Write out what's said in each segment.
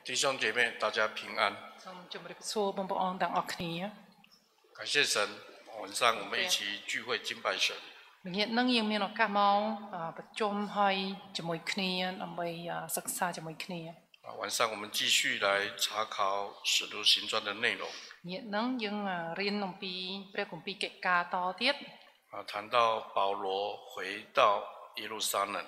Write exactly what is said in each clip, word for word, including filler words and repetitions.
弟兄姐妹，大家平安。感谢神，晚上我们一起聚会敬拜神。啊，晚上我们继续来查考《使徒行传》的内容。啊，谈到保罗回到耶路撒冷。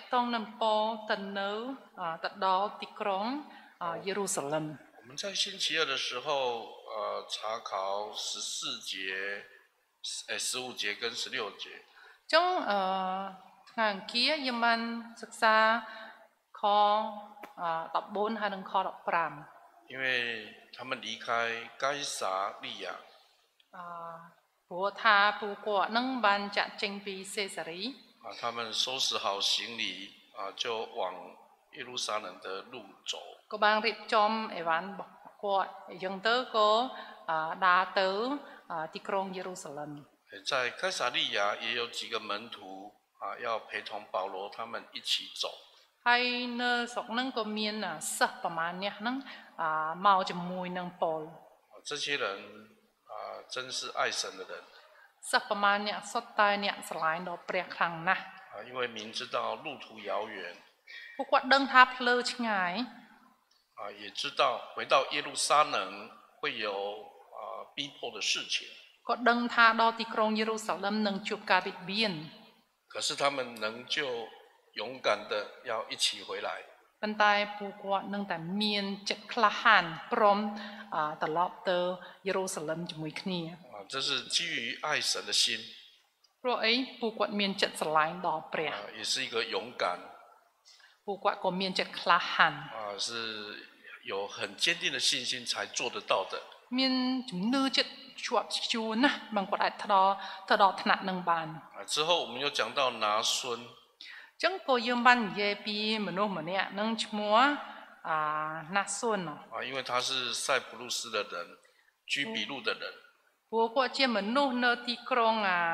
我们在星期二的时候，呃，查考十四节、诶十五节跟十六节。 trong ngày kia yếm banศึกษาข้อtập bốn hay đừngข้อtập năm。 因为他们离开该撒利亚。 啊，ผู้ท่าผู้กวนั่งbanจะเจงปีเซซารี。 啊，他们收拾好行李，啊，就往耶路撒冷的路走。 ก็บางรีบจอมไอ้วันบอกกวยังเตอก็ดาเตอที่กรุงเยรูซาเล็ม。 在该撒利亚也有几个门徒啊，要陪同保罗他们一起走。 ให้เนื้อสกนั่งก็มีน่ะสักประมาณเนี้ยนั่งเมาจมูกนั่งปอล。 这些人啊，真是爱神的人。 สักประมาณเนี้ยสดตายเนี่ยสลายดอกเปรียกครั้งนะ。 啊，因为明知道路途遥远。 พวกวัดเดินทับเลือชไง。 啊，也知道回到耶路撒冷会有啊逼迫的事情。 ก็เดินทาง到ที่กรุงเยรูซาเล็มนึงจูบการบิดเบียน。 可是他们仍旧勇敢的要一起回来。 ปันตายผู้กวาดนึงแต่เมียนจัดคลาหันพร้อมตลอดเตอเยรูซาเล็มจมุยคนี啊，这是基于爱神的心。 เพราะไอ้ผู้กวาดเมียนจัดสลายดอกเปรีย啊，也是一个勇敢。 ผู้กวาดก็เมียนจัดคลาหัน啊，是有很坚定的信心才做得到的。 เมียนจุ่มนื้อจัดชวบชูนะบางคนอาจทอทอดถนัดนังบาน啊，之后我们又讲到拿孙。 จังก็ยืมบันเยปีมนุษย์มันเนี่ยนังชัวอ่านาส่วนเนาะ啊，因为他是塞浦路斯的人，居比路的人。 พวกก็เจ้ามนุษย์เนติกรงอ่า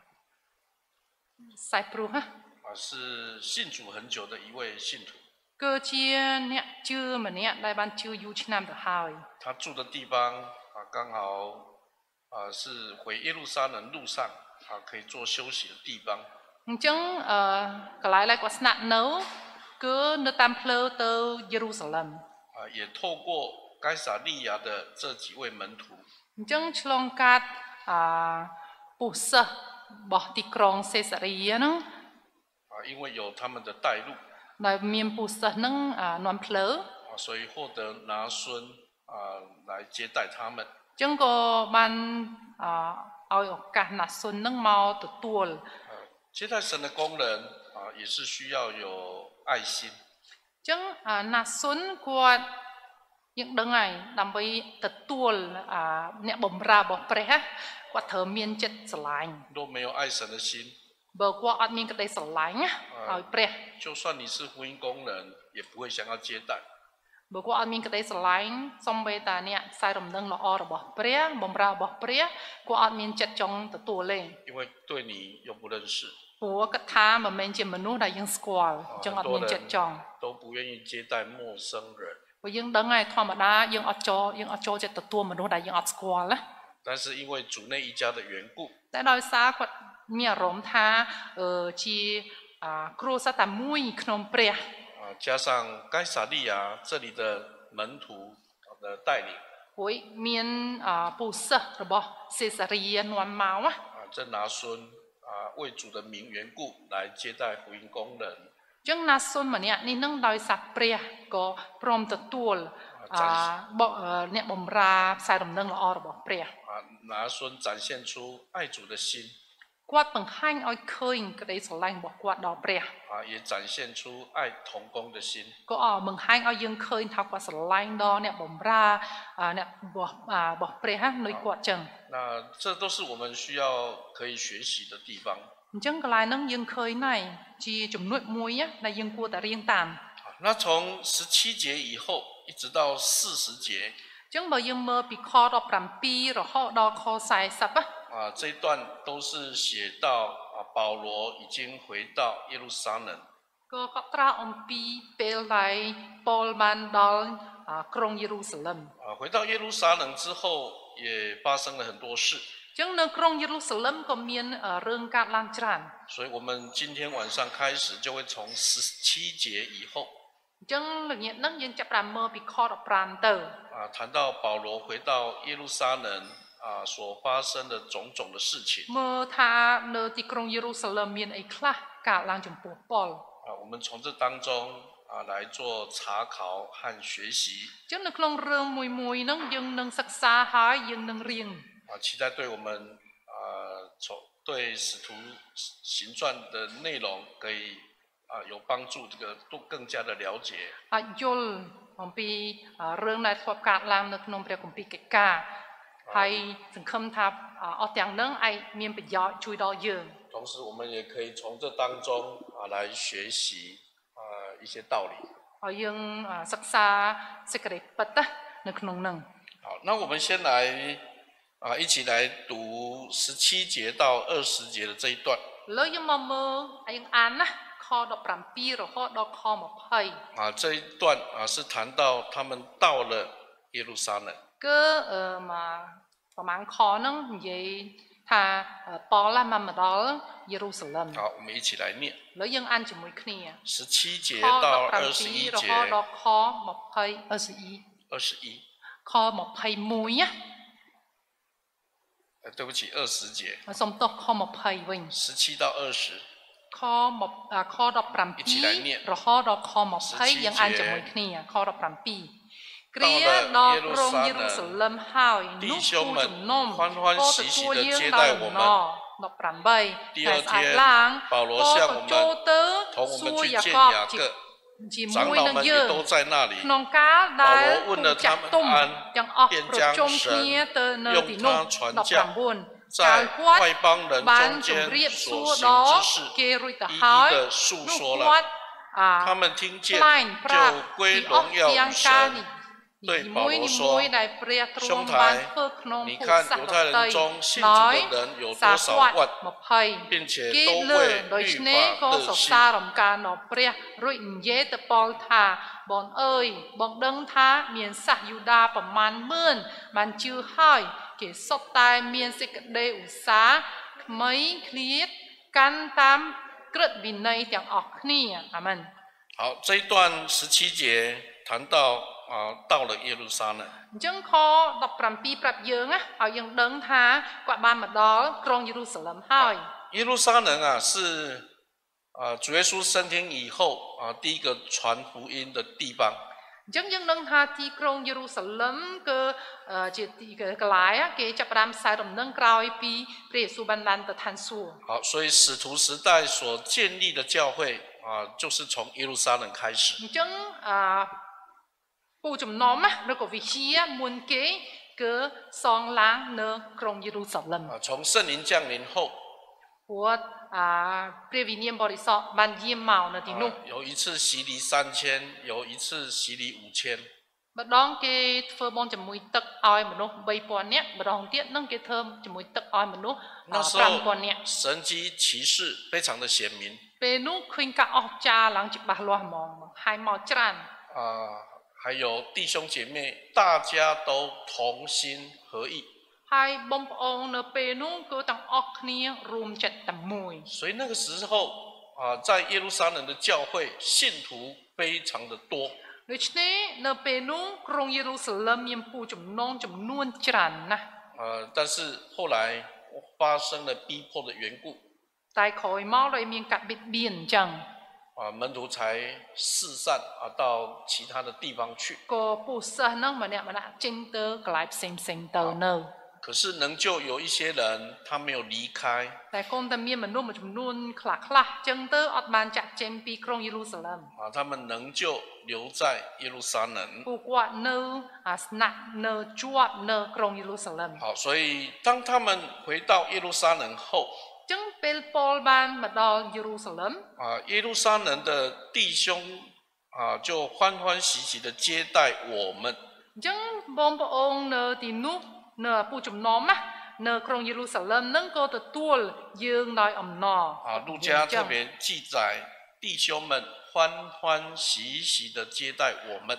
ไซปรูฮะ啊，是信主很久的一位信徒。 ก็เจ้าเนี่ยชื่อมันเนี่ยได้บันชื่อยูชินามเดฮาว他住的地方啊，刚好啊是回耶路撒冷路上啊可以做休息的地方。 จังเอ่อกลายเลยกว่าสนับเนื้อก็เนื้อตามเพลเตอเยรูซาเล็ม啊，也透过该撒利亚的这几位门徒。 จังฉลองการอ่าปุษะบอกที่กรุงเซซารีเนาะ啊，因为有他们的带路。 ได้มีปุษะนั่งอ่านอนเพล啊，所以获得拿孙啊来接待他们。 จังก็มันอ่าเอาโอกาสนัดส่วนนั่งเมาตัวตัว接待神的工人啊，也是需要有爱心。 จังนัดส่วนกว่ายังดังไงดำไปตัวตัวเนี่ยบ่มราบ่เปร่กว่าเธอเมียนจิตสลาย若没有爱神的心， เบิกว่าอัดมีกระไดสลายเนี่ยเอาเปร่就算你是福音工人，也不会想要接待。 เบิกว่าอัดมีกระไดสลายสมเวตาเนี่ยใส่รำดังละออระบ่เปร่บ่มราบ่เปร่กว่าอัดมีจิตจงตัวตัวเลย因为对你又不认识。 ผัวกระทามันเป็นเจมนุษย์ได้ยังสกอลจังอัดมีจิตจง都不愿意接待陌生人。 ว่ายังดังไงธรรมดายังอัดจอยังอัดจอจะตัวตัวมนุษย์ได้ยังอัดสกอลละ但是因为主内一家的缘故， แต่โดยสาก็มีอารมณ์ท่าเออจีครูสตามุยขนมเปรี้ย啊，加上该撒利亚这里的门徒的带领， โอ้ยมีนผู้เสระบบเซซารีนวันมาวะ啊，这拿孙啊为主的名缘故来接待福音工人。 จังนัดส่วนมันเนี่ยนี่นั่งโดยสักเปรี้ยก็พร้อมตัวตัวบอกเนี่ยบ่มราใส่รำดังละออระบบเปรี้ย啊，拿孙展现出爱主的心。 กวาดปังหันเอาเคยก็ได้สลายบอกกวาดดอกเปรี้ย啊，也展现出爱同工的心。 ก็อ๋อมึงหันเอายังเคยทักว่าสลายดอกเนี่ยบ่มราเนี่ยบอกบอกเปรี้ยฮะหน่วยกวาดจัง那这都是我们需要可以学习的地方。 จังกลายนั่งยังเคยในจีจุ่มนวดมวยเนี่ยในยังกลัวแต่เรียงตาม那从十七节以后一直到四十节， จังบ่ยังเมื่อปีคอดอกปรำปีหรือข้อดอกคอใส่สับอะ啊，这一段都是写到啊，保罗已经回到耶路撒冷。 ก็ก็ตราอมปีเปลไลปอลมันดอล啊ក្រុងយេរូសាឡឹម啊，回到耶路撒冷之后，也发生了很多事。 ចឹងនៅក្រុងយេរូសាឡឹមក៏មានរឿងកើតឡើងច្រើន所以我们今天晚上开始就会从十七节以后ចឹងល្ងាចហ្នឹងយើងចាប់ផ្ដើមមើលពីខដប់ប្រាំទៅ啊，谈到保罗回到耶路撒冷啊所发生的种种的事情មើលថានៅទីក្រុងយេរូសាឡឹមមានអីខ្លះកើតឡើងចំពោះប៉ុល啊，我们从这当中啊来做查考和学习ចឹងនៅក្នុងរឿងមួយមួយហ្នឹងយើងនឹងសិក្សាហើយយើងនឹងរៀន啊，期待对我们啊从对使徒行传的内容可以啊有帮助，这个都更加的了解。 អាចយល់អំពីរឿងដែលធ្លាប់កើតឡើងនៅក្នុងព្រះគម្ពីរកិច្ចការហើយសង្ឃឹមថាអស់ទាំងហ្នឹងអាចមានប្រយោជន៍ជួយដល់យើង同时，我们也可以从这当中啊来学习啊一些道理。 ហើយយើងសិក្សាសេចក្តីពិតណានៅក្នុងហ្នឹង好，那我们先来啊一起来读十七节到二十节的这一段。 ឥឡូវយើងមកមើលយើងអានណាខដប់ប្រាំពីររហូតដល់ខยี่สิบ啊，这一段啊是谈到他们到了耶路撒冷。 គឺអឺមកប្រហែលខហ្នឹងនិយាយថាប៉លមកមកដល់យេរូសាឡឹម好，我们一起来念ឥឡូវយើងអានជាមួយគ្នា十七节ខ到ដប់ប្រាំ二十ពី一រ节ហូតដល់ខยี่สิบ二十一。 ខยี่สิบเอ็ดណា呃，对不起，二十节， សុំទោសខยี่สิบវិញ十七到二十。 ខខដប់ប្រាំពីររហូតដល់ខยี่สิบយើងអានជាមួយគ្នាខដប់ប្រាំពីរ គ្រាដល់ក្រុងយេរូសាឡឹមហើយនោះគូជំនុំក៏ទទួលយើងដល់ដំណរដប់ប្រាំបីតែស្អាតឡើងក៏ចូលទៅសួរយ៉ាកបជាមួយនឹងយើងក្នុងកាលដែលចាក់ទុំទាំងអស់ប្រជុំគ្នាទៅនៅទីនោះដប់ប្រាំបួន在外邦人中间所行之事，一一的述说了。他们听见就归荣耀与神。对保罗说：“兄台，你看犹太人中信主的人有多少万，并且都为律法热心。” រួចនិយាយទៅប៉លថាបងអើយបងដឹងថាមានសាសយូដាប្រមាណหมื่นបានជឿហើយគេសុទ្ធតែមានសេចក្តីឧស្សាហ៍ថ្មីឃ្លាតកាន់តាមក្រឹតវិន័យទាំងអស់គ្នាអាមែន好，这一段十七节谈到啊，到了耶路撒冷。 អញ្ចឹងខដប់ប្រាំពីរប្រាប់យើងណាឲ្យយើងដឹងថាគាត់បានមកដល់ក្រុងយេរូសាឡឹមហើយ耶路撒冷啊，是啊主耶稣升天以后啊第一个传福音的地方。 អញ្ចឹងយើងដឹងថាទីក្រុងយេរូសាឡឹមគឺជាទីកន្លែងគេចាប់ផ្ដើមផ្សាយដំណឹងក្រោយពីព្រះយេស៊ូវបានបានទៅឋានសួគ៌好，所以使徒时代所建立的教会啊，就是从耶路撒冷开始。 អញ្ចឹងអពូចំណំណាឬក៏វិជាមុនគេគឺសងឡើងនៅក្រុងយេរូសាឡឹម啊，从圣灵降临后， ព្រោះអាព្រះវិញ្ញាណបរិសុទ្ធបានយាមមកនៅទីនោះ啊、有一次洗礼三千，有一次洗礼五千。 ម្ដងគេធ្វើបន់ជាមួយទឹកឲ្យមនុស្សបីពាន់នាក់ម្ដងទៀតនឹងគេធ្វើជាមួយទឹកឲ្យមនុស្ស那时ប្រាំ候ពាន់នាក់神迹奇事非常的显明ពេលនោះឃើញការអស្ចារ្យឡើងច្បាស់លាស់ហ្មងហើយមកច្រើន啊，还有弟兄姐妹，大家都同心合意。 ហើយបងប្អូននៅពេលនោះគឺទាំងអស់គ្នារួមចិត្តតែមួយ所以那个时候啊，在耶路撒冷的教会信徒非常的多。 ដូច្នេះនៅពេលនោះក្រុងយេរូសាឡឹមមានពូចំណងចំនួនច្រើនណាស់呃，但是后来发生了逼迫的缘故， តែក្រោយមកដោយមានកាត់បិទបៀនអញ្ចឹង啊，门徒才四散啊到其他的地方去。 ក៏ពូសិស្សហ្នឹងម្នាក់ម្នាក់ចេញទៅកន្លែងផ្សេងផ្សេងទៅនៅ可是仍旧有一些人他没有离开， តែគង់តែមានមនុស្សមួយចំនួនខ្លះខ្លះអញ្ចឹងទៅអត់បានចាក់ចេញពីក្រុងយេរូសាឡឹម啊，他们仍旧留在耶路撒冷。 ពួកគាត់នៅអាស្នាក់នៅជាប់នៅក្រុងយេរូសាឡឹម好，所以当他们回到耶路撒冷后， អញ្ចឹងពេលប៉ូលបានមកដល់យេរូសាឡឹម啊，耶路撒冷的弟兄啊，就欢欢喜喜的接待我们。 អញ្ចឹងបងប្អូននៅទីនោះនៅពូចំណំណានៅក្រុងយេរូសាឡឹមហ្នឹងក៏ទទួលយើងដោយអំណរ啊，路加特别记载弟兄们欢欢喜喜的接待我们。 អ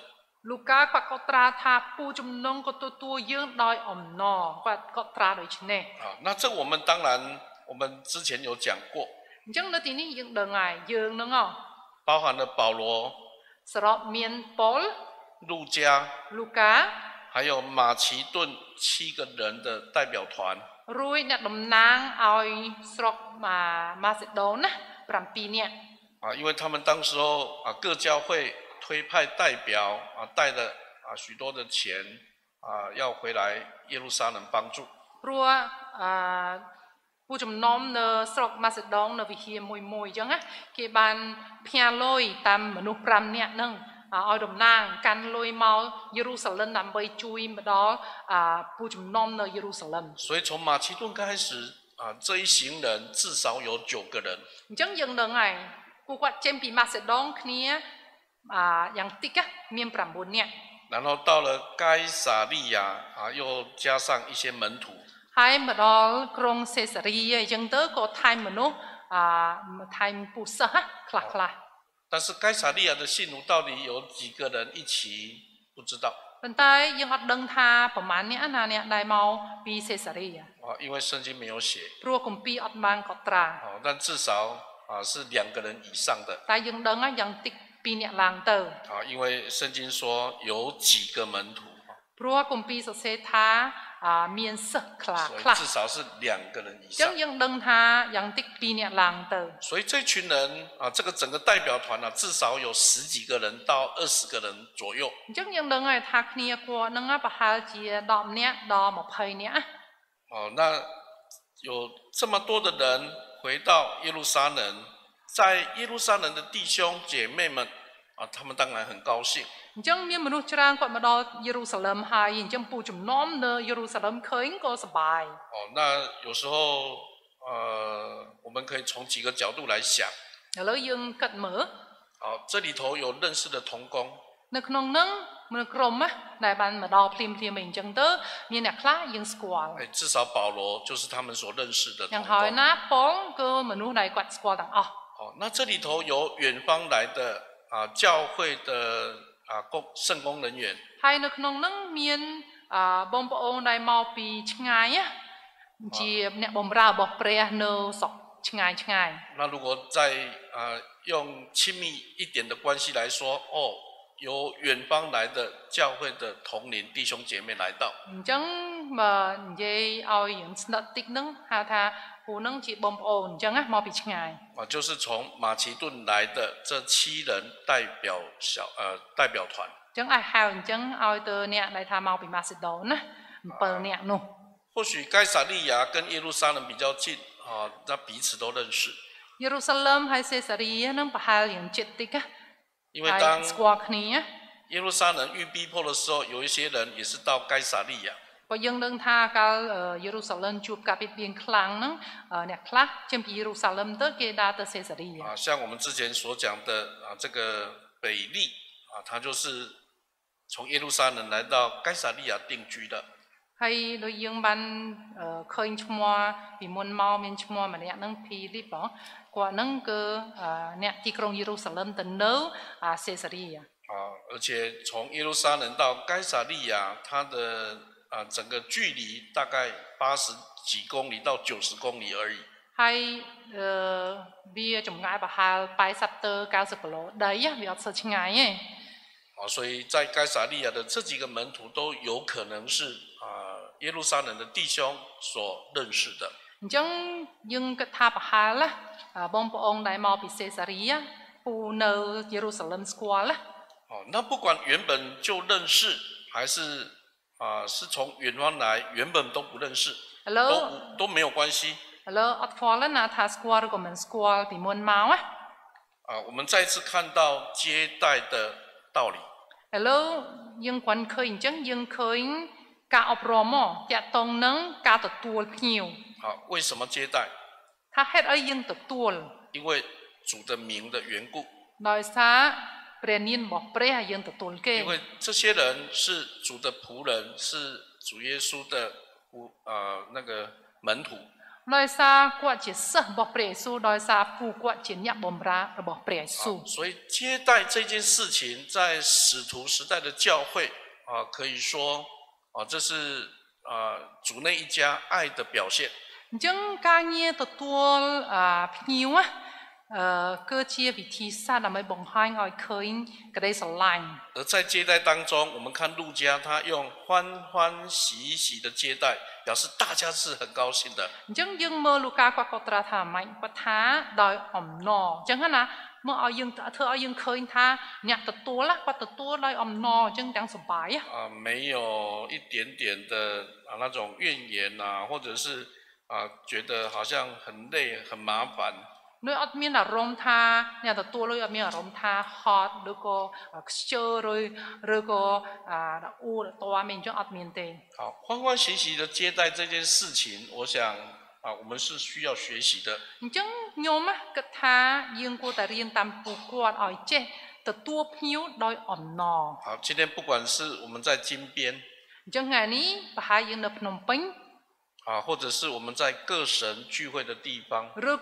ลูกาก็ก็ตราท่าผู้จุ่มนงก็ตัวตัวยืนได้อมนอก็ก็ตราโดยเฉพาะ啊，那这我们当然我们之前有讲过。 จังในที่นี้ยังเดินไงยืนนึงอ๋อ包含了保罗。 สำหรับเมียนปอล路加。 ลูกา还有马其顿七个人的代表团。 รุยเนี่ยดำนางเอาสรอกมามาเสดนะปรำปีเนี่ย啊，因为他们当时候啊各教会推派代表啊带了啊许多的钱啊要回来耶路撒冷帮助。 รัวอ่าผู้จุ่มน้อมเนอสรอกมาเสดงเนอวิเฮียมวยมวยจังอะเก็บบันเพียลอยตามมนุษย์ปรำเนี่ยนึงเอาดมนางกันลอยมาเยรูซาเล็มนำไปจุยมาดอผู้จุ่มน้อมเนอเยรูซาเล็ม所以从马其顿开始啊这一行人至少有九个人จังยังเดินไงผู้วัดเจมปีมาเสดงนี้อ่าอย่างติ๊กอะเมียนปรำบุญเนี่ย然后到了该撒利亚啊又加上一些门徒ให้มาดอกรุงเซซารียังเตอก็ไทยมนุษย์อ่าไทยปุษะคลาคลา但是该撒利亚的信徒到底有几个人一起不知道。 但係ยังอัดดังท่าประมาณนี้อันนั้นเนี่ยได้มาปีเซซารี啊，因为圣经没有写。 เพราะกุมปีอัดบางกตรา哦，但至少啊是两个人以上的。 แต่ยังดังอ่ะยังติ๊กปีเนี่ยลางเตอ啊，因为圣经说有几个门徒。 เพราะกุมปีสุเซท่าอ่าเมียนสึกคลาคลา至少是两个人以上。 ยังยังดังท่ายังติ๊กปีเนี่ยลางเตอ所以这群人啊，这个整个代表团啊，至少有十几个人到二十个人左右。 ยังยังดังไงท่าคณีกัวนังอ่ะประหารจีดอมเนี่ยดอมอภัยเนี่ย哦，那有这么多的人回到耶路撒冷，在耶路撒冷的弟兄姐妹们啊，他们当然很高兴。 จังมีมนุษย์จรางก็มาดอเยรูซาเล็มหายจังปูจุ่มน้อมเนอเยรูซาเล็มเคยก็สบาย哦，那有时候呃，我们可以从几个角度来想。 แล้วยังกัดเหมือ好，这里头有认识的童工。 ในขนมนั้นมันกลมอ่ะในบ้านมาดอพลิมพลิมเองจังเตอมีเนี่ยคล้ายังสควอล至少保罗就是他们所认识的童工。 อย่างหอยนะป้องก็มนุษย์ในกวาดสควอลต่างอ๋อ好，那这里头有远方来的啊教会的啊工圣工人员。 ให้ในขนมนั้นมีอ่าบอมปองในมาปีชงายอ่ะจีบเนี่ยบอมราบอกเปรียเนอสอกชงายชงาย那如果再啊用亲密一点的关系来说，哦。由远方来的教会的同龄弟兄姐妹来到。 จังมาเย่เอาอย่างสนัดติ๊กนึงหาท่าผู้นึงจีบอมโอนจังอ่ะมาปีชงาย啊，就是从马其顿来的这七人代表小呃代表团。 จังไอ้หาวจังเอาตัวเนี่ยในท่ามาปีมาซิโดนะเปิดเนี่ยนู่或许该撒利亚跟耶路撒冷比较近啊，那彼此都认识。 เยรูซาเล็มให้เซซารีนั่งประหารอย่างเจ็ดติ๊กอ่ะ因为当耶路撒冷遇逼迫的时候，有一些人也是到该撒利亚。 พอยังเดินทางกับเยรูซาเล็มจูบกับเบียงคลังนั้นเนี่ยคลาเช่นเยรูซาเล็มเตอเกดาเตเซซารี啊，像我们之前所讲的啊，这个北利啊，他就是从耶路撒冷来到该撒利亚定居的。 ให้โดยยังบันเคยชัวปีมวลเมาเมียนชัวมาเนี่ยนั่งพีรีบบอกกว่านั่งก็เนี่ยที่กรุงเยรูซาเล็มแต่เนื้อเซซารีอ่ะ啊，而且从耶路撒冷到该撒利亚，它的啊整个距离大概八十几公里到九十公里而已。 ให้เอ่อเบียจงง่ายประหารไปสัตเตอร์เก้าสิบกิโลได้ยังเบียเสชง่ายเอง啊，所以在该撒利亚的这几个门徒都有可能是啊耶路撒冷的弟兄所认识的。 จังยังกระทาประหารละบองพระองค์ได้มาปิเซซารียปูเนเยรูซาเล็มสควอลละ哦，那不管原本就认识，还是啊是从远方来，原本都不认识，都都没有关系。 แล้วอัดควอลนะทาสควอลก็มันสควอลปีมวลมาวะ啊，我们再次看到接待的道理。 แล้วยังควันเคยจังยังเคยการอบรมจะตรงนั้นการตัดตัวผิว好，为什么接待？ 他เหตุอะไรยังตัดตัว因为主的名的缘故。 โดยซาเปลี่ยนยินบอกเปลี่ยนยังตัดตัวเก่ง因为这些人是主的仆人，是主耶稣的仆啊那个门徒。 เដោយសារគាត់ជាសិស្សរបស់ព្រះយេស៊ូវដោយសារពូគាត់ជាអ្នកបម្រើរបស់ព្រះយេស៊ូវ所以接待这件事情在使徒时代的教会啊可以说啊这是啊主内一家爱的表现អញ្ចឹងការងារទទួលភ្ញៀវអឺគឺជាវិធីសាស្ត្រដើម្បីបង្ហាញឲ្យឃើញក្តីស្រឡាញ់而在接待当中我们看路加他用欢欢喜喜的接待表示大家是很高興的អញ្ចឹងយើងមើលលូកាគាត់ក៏ត្រាស់ថាម៉េចគាត់ថាដោយអំណរអញ្ចឹងណាមើលឲ្យយើងធ្វើឲ្យយើងឃើញថាអ្នកទទួលគាត់ទទួលដោយអំណរអញ្ចឹងទាំងសប្បាយ啊没有一点点的啊那种怨言啊或者是啊觉得好像很累很麻烦ដោយអត់មានអារម្មណ៍ថាអ្នកទទួលដោយអត់មានអារម្មណ៍ថាហត់ឬក៏ខ្ជិលឬឬក៏អាអួរតើមានអញ្ចឹងអត់មានទេ好欢欢喜喜的接待这件事情我想啊我们是需要学习的អញ្ចឹងខ្ញុំគិតថាយើងគួរតែរៀនតាមពូគាត់ឲ្យចេះទទួលភ្ញៀវដោយអំណរ好今天不管是我们在金边អញ្ចឹងថ្ងៃនេះប្រហែលយើងនៅភ្នំពេញ啊，或者是我们在各神聚会的地方。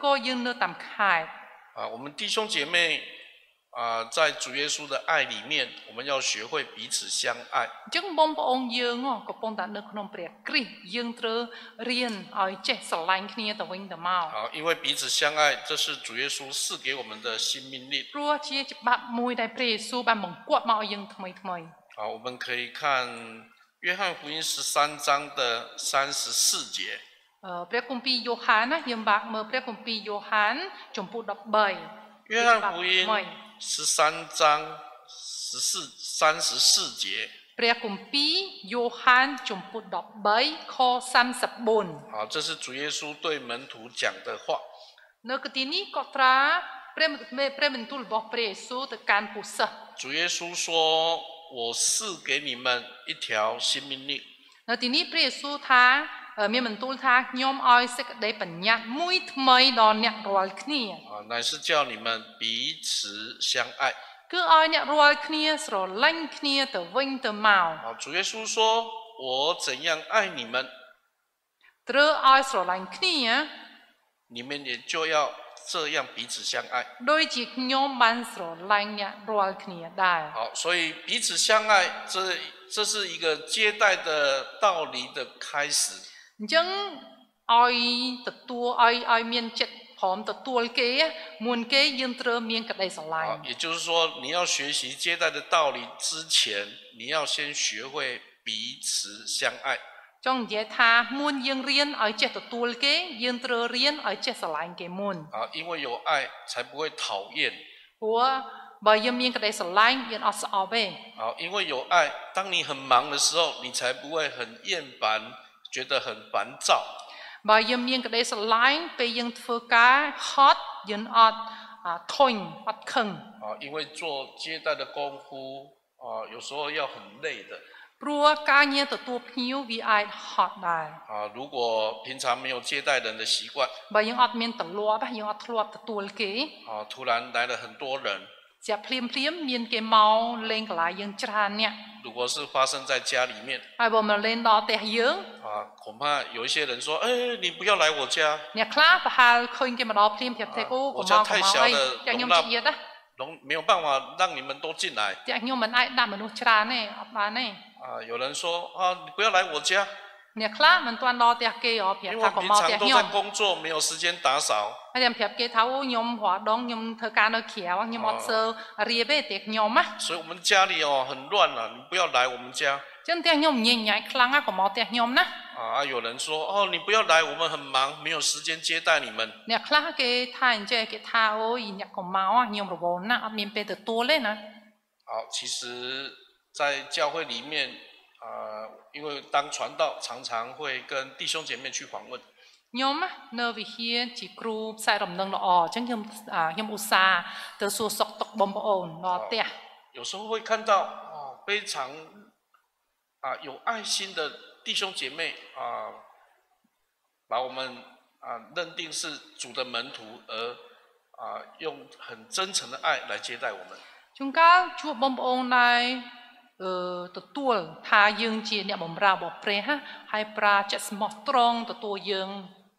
啊，我们弟兄姐妹啊，在主耶稣的爱里面，我们要学会彼此相爱。 ចឹងបងប្អូនយើងកំពុងតែនៅក្នុងព្រះគ្រីស្ទយើងត្រូវរៀនឲ្យចេះស្រឡាញ់គ្នាទៅវិញទៅមក好，因为彼此相爱，这是主耶稣赐给我们的新命令。 ព្រោះជាច្បាប់មួយដែលព្រះយេស៊ូវបានបង្គាប់មកឲ្យយើងថ្មីថ្មី好，我们可以看约翰福音十三章的三十四节。 呃，ព្រះគម្ពីរយ៉ូហានណាយើងបាក់មើលព្រះគម្ពីរយ៉ូហានចំពោះដប់បី约翰福音十三章十四三十四节。 ព្រះគម្ពីរយ៉ូហានចំពោះដប់បីខសាមសិបបួន好，这是主耶稣对门徒讲的话。 នៅកទីនេះក៏ត្រាព្រះព្រះបន្ទូលរបស់ព្រះយេស៊ូវទៅកាន់ពុសិស្ស主耶稣说我赐给你们一条新命令នៅទីនេះព្រះយេស៊ូវថាមានបន្ទូលថាខ្ញុំឲ្យសេចក្តីបញ្ញត្តិមួយថ្មីដល់អ្នករាល់គ្នា乃是叫你们彼此相爱គឺឲ្យអ្នករាល់គ្នាស្រឡាញ់គ្នាទៅវិញទៅមក主耶稣说我怎样爱你们ត្រូវឲ្យស្រឡាញ់គ្នា你们也就要这样彼此相爱ដូចជាខ្ញុំបានស្រឡាញ់អ្នករាល់គ្នាដែរ好所以彼此相爱这这是一个接待的道理的开始អញ្ចឹងឲ្យទទួលឲ្យឲ្យមានចិត្តព្រមទទួលគេមុនគេយើងត្រូវមានក្តីស្រឡាញ់也就是说你要学习接待的道理之前你要先学会彼此相愛ចង់និយាយថាមុនយើងរៀនឲ្យចេះទទួលគេយើងត្រូវរៀនឲ្យចេះស្រឡាញ់គេមុន啊因为有爱才不会讨厌ព្រោះបើយើងមានក្តីស្រឡាញ់យើងអត់ស្អប់ទេ好因为有爱当你很忙的时候你才不会很厌烦觉得很烦躁បើយើងមានក្តីស្រឡាញ់ពេលយើងធ្វើការហត់យើងអត់ធុញអត់ខឹង啊因为做接待的功夫啊有时候要很累的ព្រោះការងារទទួលភ្ញៀវវាអាចហត់ដែរ啊如果平常没有接待人的习惯បើយើងអត់មានទម្លាប់យើងអត់ធ្លាប់ទទួលគេ啊突然来了很多人ជាភ្លាមភ្លាមមានគេមកលេងកន្លែងយើងច្រើនអ្នក如果是发生在家里面ហើយបើមកលេងដល់ផ្ទះយើង啊恐怕有一些人说哎你不要来我家អ្នកខ្លះប្រហែលឃើញគេមកដល់ភ្លាមប្រាប់តែគូកុំមកកុំមកអីតែខ្ញុំជិះទៀតណា没有办法让你们都进来តែខ្ញុំមិនអាចដាក់មនុស្សច្រើនទេអត់បានទេ啊有人说啊你不要来我家អ្នកខ្លះមិនទាន់ដល់ផ្ទះគេហ៎ប្រាប់ថាកុំមកផ្ទះខ្ញុំ因为平常都在工作没有时间打扫ហើយខ្ញុំប្រាប់គេថាអូខ្ញុំរាល់ដងខ្ញុំធ្វើការនៅក្រៅខ្ញុំអត់សូវរៀបទេតែខ្ញុំណា所以我们家里哦很乱了你不要来我们家ចឹងតែខ្ញុំញ៉ៃញ៉ៃខ្លាំងណាកុំមកផ្ទះខ្ញុំណា啊有人说哦你不要来我们很忙没有时间接待你们អ្នកខ្លះគេថាអញ្ចឹងគេថាអូយអ្នកកុំមកខ្ញុំរវល់ណាស់អត់មានពេលទទួលទេណា好其实在教会里面啊因为当传道常常会跟弟兄姐妹去访问ខ្ញុំនៅវិហារជាគ្រូផ្សាយដំណឹងល្អអញ្ចឹងខ្ញុំខ្ញុំឧស្សាហ៍ទៅសួរសុខទុក្ខបងប្អូនដល់ផ្ទះ有时候会看到哦非常啊有爱心的弟兄姐妹啊把我们啊认定是主的门徒而啊用很真诚的爱来接待我们ជួនកាលជួបបងប្អូនដែរអឺទទួលថាយើងជាអ្នកបម្រើរបស់ព្រះហើយប្រើចិត្តស្មោះត្រង់ទទួលយើង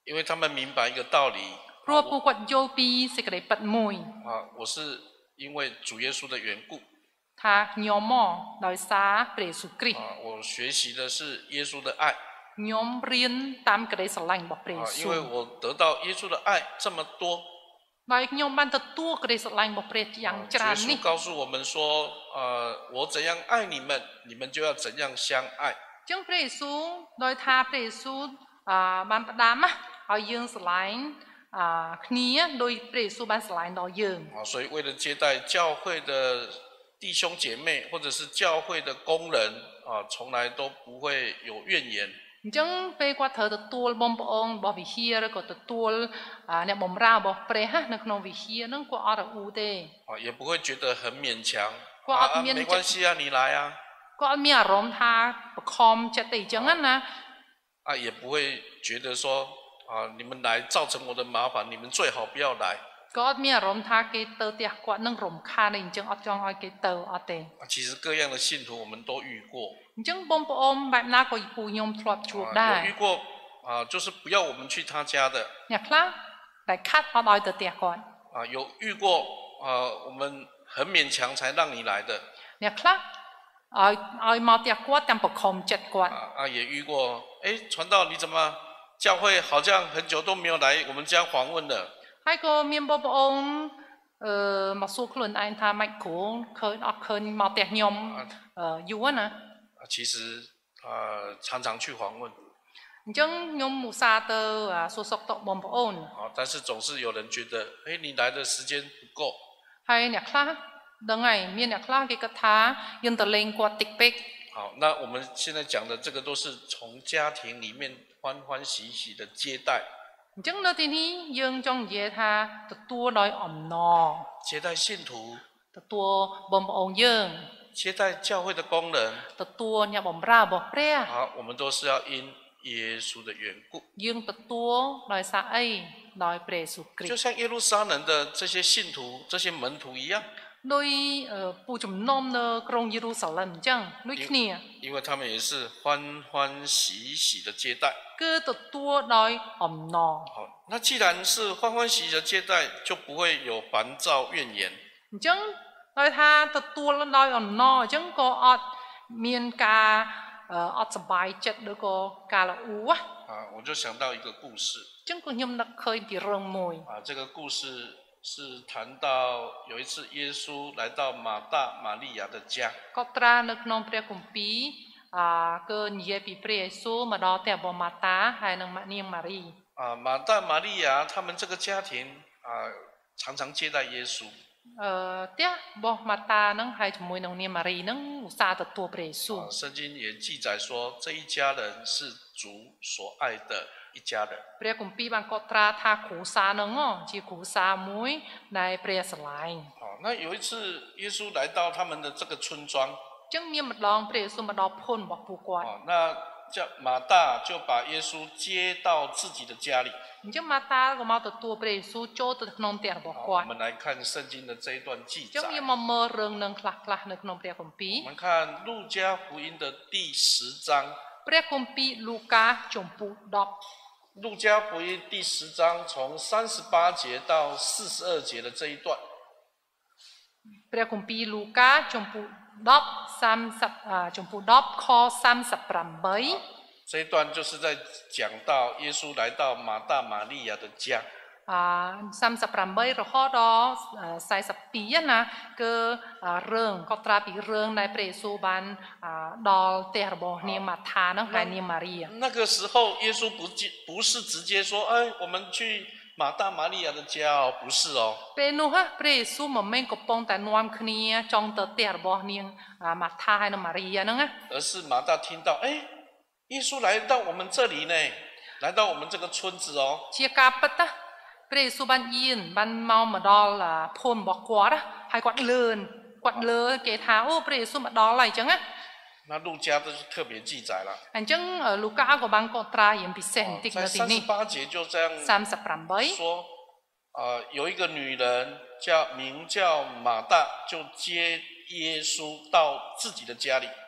因为他们明白一个道理。 ព្រោះពួកគាត់យល់ពីសេចក្តីពិតមួយ啊，我是因为主耶稣的缘故。 ថាខ្ញុំមកដោយសារព្រះយេស៊ូវគ្រីស្ទ。 啊，我学习的是耶稣的爱。 ខ្ញុំរៀនតាមក្តីស្រឡាញ់របស់ព្រះយេស៊ូវ。 因为我得到耶稣的爱这么多。 ដោយខ្ញុំបានទទួលក្តីស្រឡាញ់របស់ព្រះយ៉ាងច្រើននេះ耶稣告诉我们说，呃，我怎样爱你们，你们就要怎样相爱。 ចឹងព្រះយេស៊ូវដោយថាព្រះយេស៊ូវអឺបានផ្ដាំណាឲ្យយើងស្រឡាញ់អឺគ្នាដោយព្រះយេស៊ូវបានស្រឡាញ់ដល់យើង啊，所以为了接待教会的弟兄姐妹或者是教会的工人啊，从来都不会有怨言。 អញ្ចឹងពេលគាត់ត្រូវទទួលបងប្អូនរបស់វិហារឬក៏ទទួលអ្នកបម្រើរបស់ព្រះនៅក្នុងវិហារហ្នឹងគាត់អត់រអ៊ូទេ啊，也不会觉得很勉强គាត់អត់មាន没关系啊，你来啊គាត់អត់មានអារម្មណ៍ថាបខំចិត្តទេអញ្ចឹងណា啊，也不会觉得说啊，你们来造成我的麻烦，你们最好不要来。 គាត់អត់មានអារម្មណ៍ថាគេទៅផ្ទះគាត់នឹងរំខានទេអញ្ចឹងអត់ចង់ឲ្យគេទៅអត់ទេ其实各样的信徒我们都遇过。 អញ្ចឹងបងប្អូនបែបណាក៏ពូខ្ញុំធ្លាប់ជួបដែរ有遇过啊，就是不要我们去他家的。 អ្នកខ្លះតែខាត់អត់ឲ្យទៅផ្ទះគាត់啊，有遇过啊，我们很勉强才让你来的。 អ្នកខ្លះឲ្យឲ្យមកផ្ទះគាត់តាមបខំចិត្តគាត់啊，也遇过，哎，传道你怎么教会好像很久都没有来我们家访问了。 ហើយក៏មានបងប្អូនអឺមកសួរខ្លួនឯងថាម៉េចគ្រូឃើញអត់ឃើញមកផ្ទះខ្ញុំយូរណា其实呃常常去访问អញ្ចឹងខ្ញុំឧស្សាហ៍ទៅសួរសុខទុក្ខបងប្អូន啊但是总是有人觉得哎你来的时间不够ហើយអ្នកខ្លះដឹងហើយមានអ្នកខ្លះគេគិតថាយើងទៅលេងគាត់តិចពេក好那我们现在讲的这个都是从家庭里面欢欢喜喜的接待អញ្ចឹងនៅទីនេះយើងចង់និយាយថាទទួលដោយអំណរ接待信徒ទទួលបងប្អូនយើង接待教会的工人ទទួលអ្នកបម្រើរបស់ព្រះ好我们都是要因耶稣的缘故យើងទទួលដោយសារអីដោយព្រះយេស៊ូវគ្រីស្ទ就像耶路撒冷的这些信徒这些门徒一样ដោយពូជំនុំនៅក្រុងយេរូសាឡិមអញ្ចឹងដូចគ្នា因为他们也是欢欢喜喜的接待គឺទទួលដោយអំណរ好那既然是欢欢喜喜的接待就不会有烦躁怨言អញ្ចឹងដោយថាទទួលដោយអំណរអញ្ចឹងក៏អត់មានការអត់សប្បាយចិត្តឬក៏ការល្អូណា啊我就想到一个故事អញ្ចឹងក៏ខ្ញុំនឹកឃើញពីរឿងមួយ啊这个故事是谈到有一次耶稣来到马大玛利亚的家ក៏ត្រានៅក្នុងព្រះគម្ពីរអឺគឺនិយាយពីព្រះយេស៊ូវមកដល់ផ្ទះរបស់ម៉ាតាហើយនិងនាងម៉ារី啊马大玛利亚他们这个家庭啊常常接待耶稣អឺផ្ទះរបស់ម៉ាតានឹងហើយជាមួយនឹងនាងម៉ារីនឹងឧស្សាហ៍ទទួលព្រះយេស៊ូវ圣经也记载说这一家人是主所爱的一家人ព្រះគម្ពីរបានកត់ត្រាថាគ្រួសារនឹងជាគ្រួសារមួយដែលព្រះស្រឡាញ់好那有一次耶稣来到他们的这个村庄អញ្ចឹងមានម្ដងព្រះយេស៊ូវមកដល់ភូមិរបស់ពួកគាត់那叫马大就把耶稣接到自己的家里អញ្ចឹងម៉ាតាក៏មកទទួលព្រះយេស៊ូវចូលទៅក្នុងផ្ទះរបស់គាត់我们来看圣经的这一段记载អញ្ចឹងយើងមកមើលរឿងនឹងខ្លះៗនៅក្នុងព្រះគម្ពីរ我们看路加福音的第十章ព្រះគម្ពីរលូកាជំពូកដប់路加福音第十章从三十八节到四十二节的这一段ព្រះគម្ពីរលូកាជំពូកដប់សាមសិបជំពូកដប់ខសាមសិបប្រាំបី这一段就是在讲到耶稣来到马大玛利亚的家អសាមសិបប្រាំបីរហូតដល់សែសិបពីរណាគឺរឿងកត់ត្រាពីរឿងដែលព្រះយេស៊ូវបានដល់ផ្ទះរបស់នាងម៉ាថានឹងហើយនាងម៉ារី那个时候耶稣不不是直接说哎我们去马大玛利亚的家哦不是哦ពេលនោះព្រះយេស៊ូវមិនមែនកំពុងតែនាំគ្នាចង់ទៅផ្ទះរបស់នាងម៉ាថាហើយនិងម៉ារីហ្នឹងណា而是马大听到哎耶稣来到我们这里呢来到我们这个村子哦ជាការពិតណាព្រះយេស៊ូវបានយៀនបានមកមកដល់ភូមិរបស់គាត់ណាហើយគាត់លឿនគាត់លឿនគេថាអូព្រះយេស៊ូវមកដល់ហើយអញ្ចឹងណា那路加都是特别记载了អញ្ចឹងលូកាក៏បានកត់ត្រាយ៉ាងពិសេសបន្តិចនៅទីនេះ三十八节就这样សាមសិបប្រាំបី说呃有一个女人叫名叫马大就接耶稣到自己的家里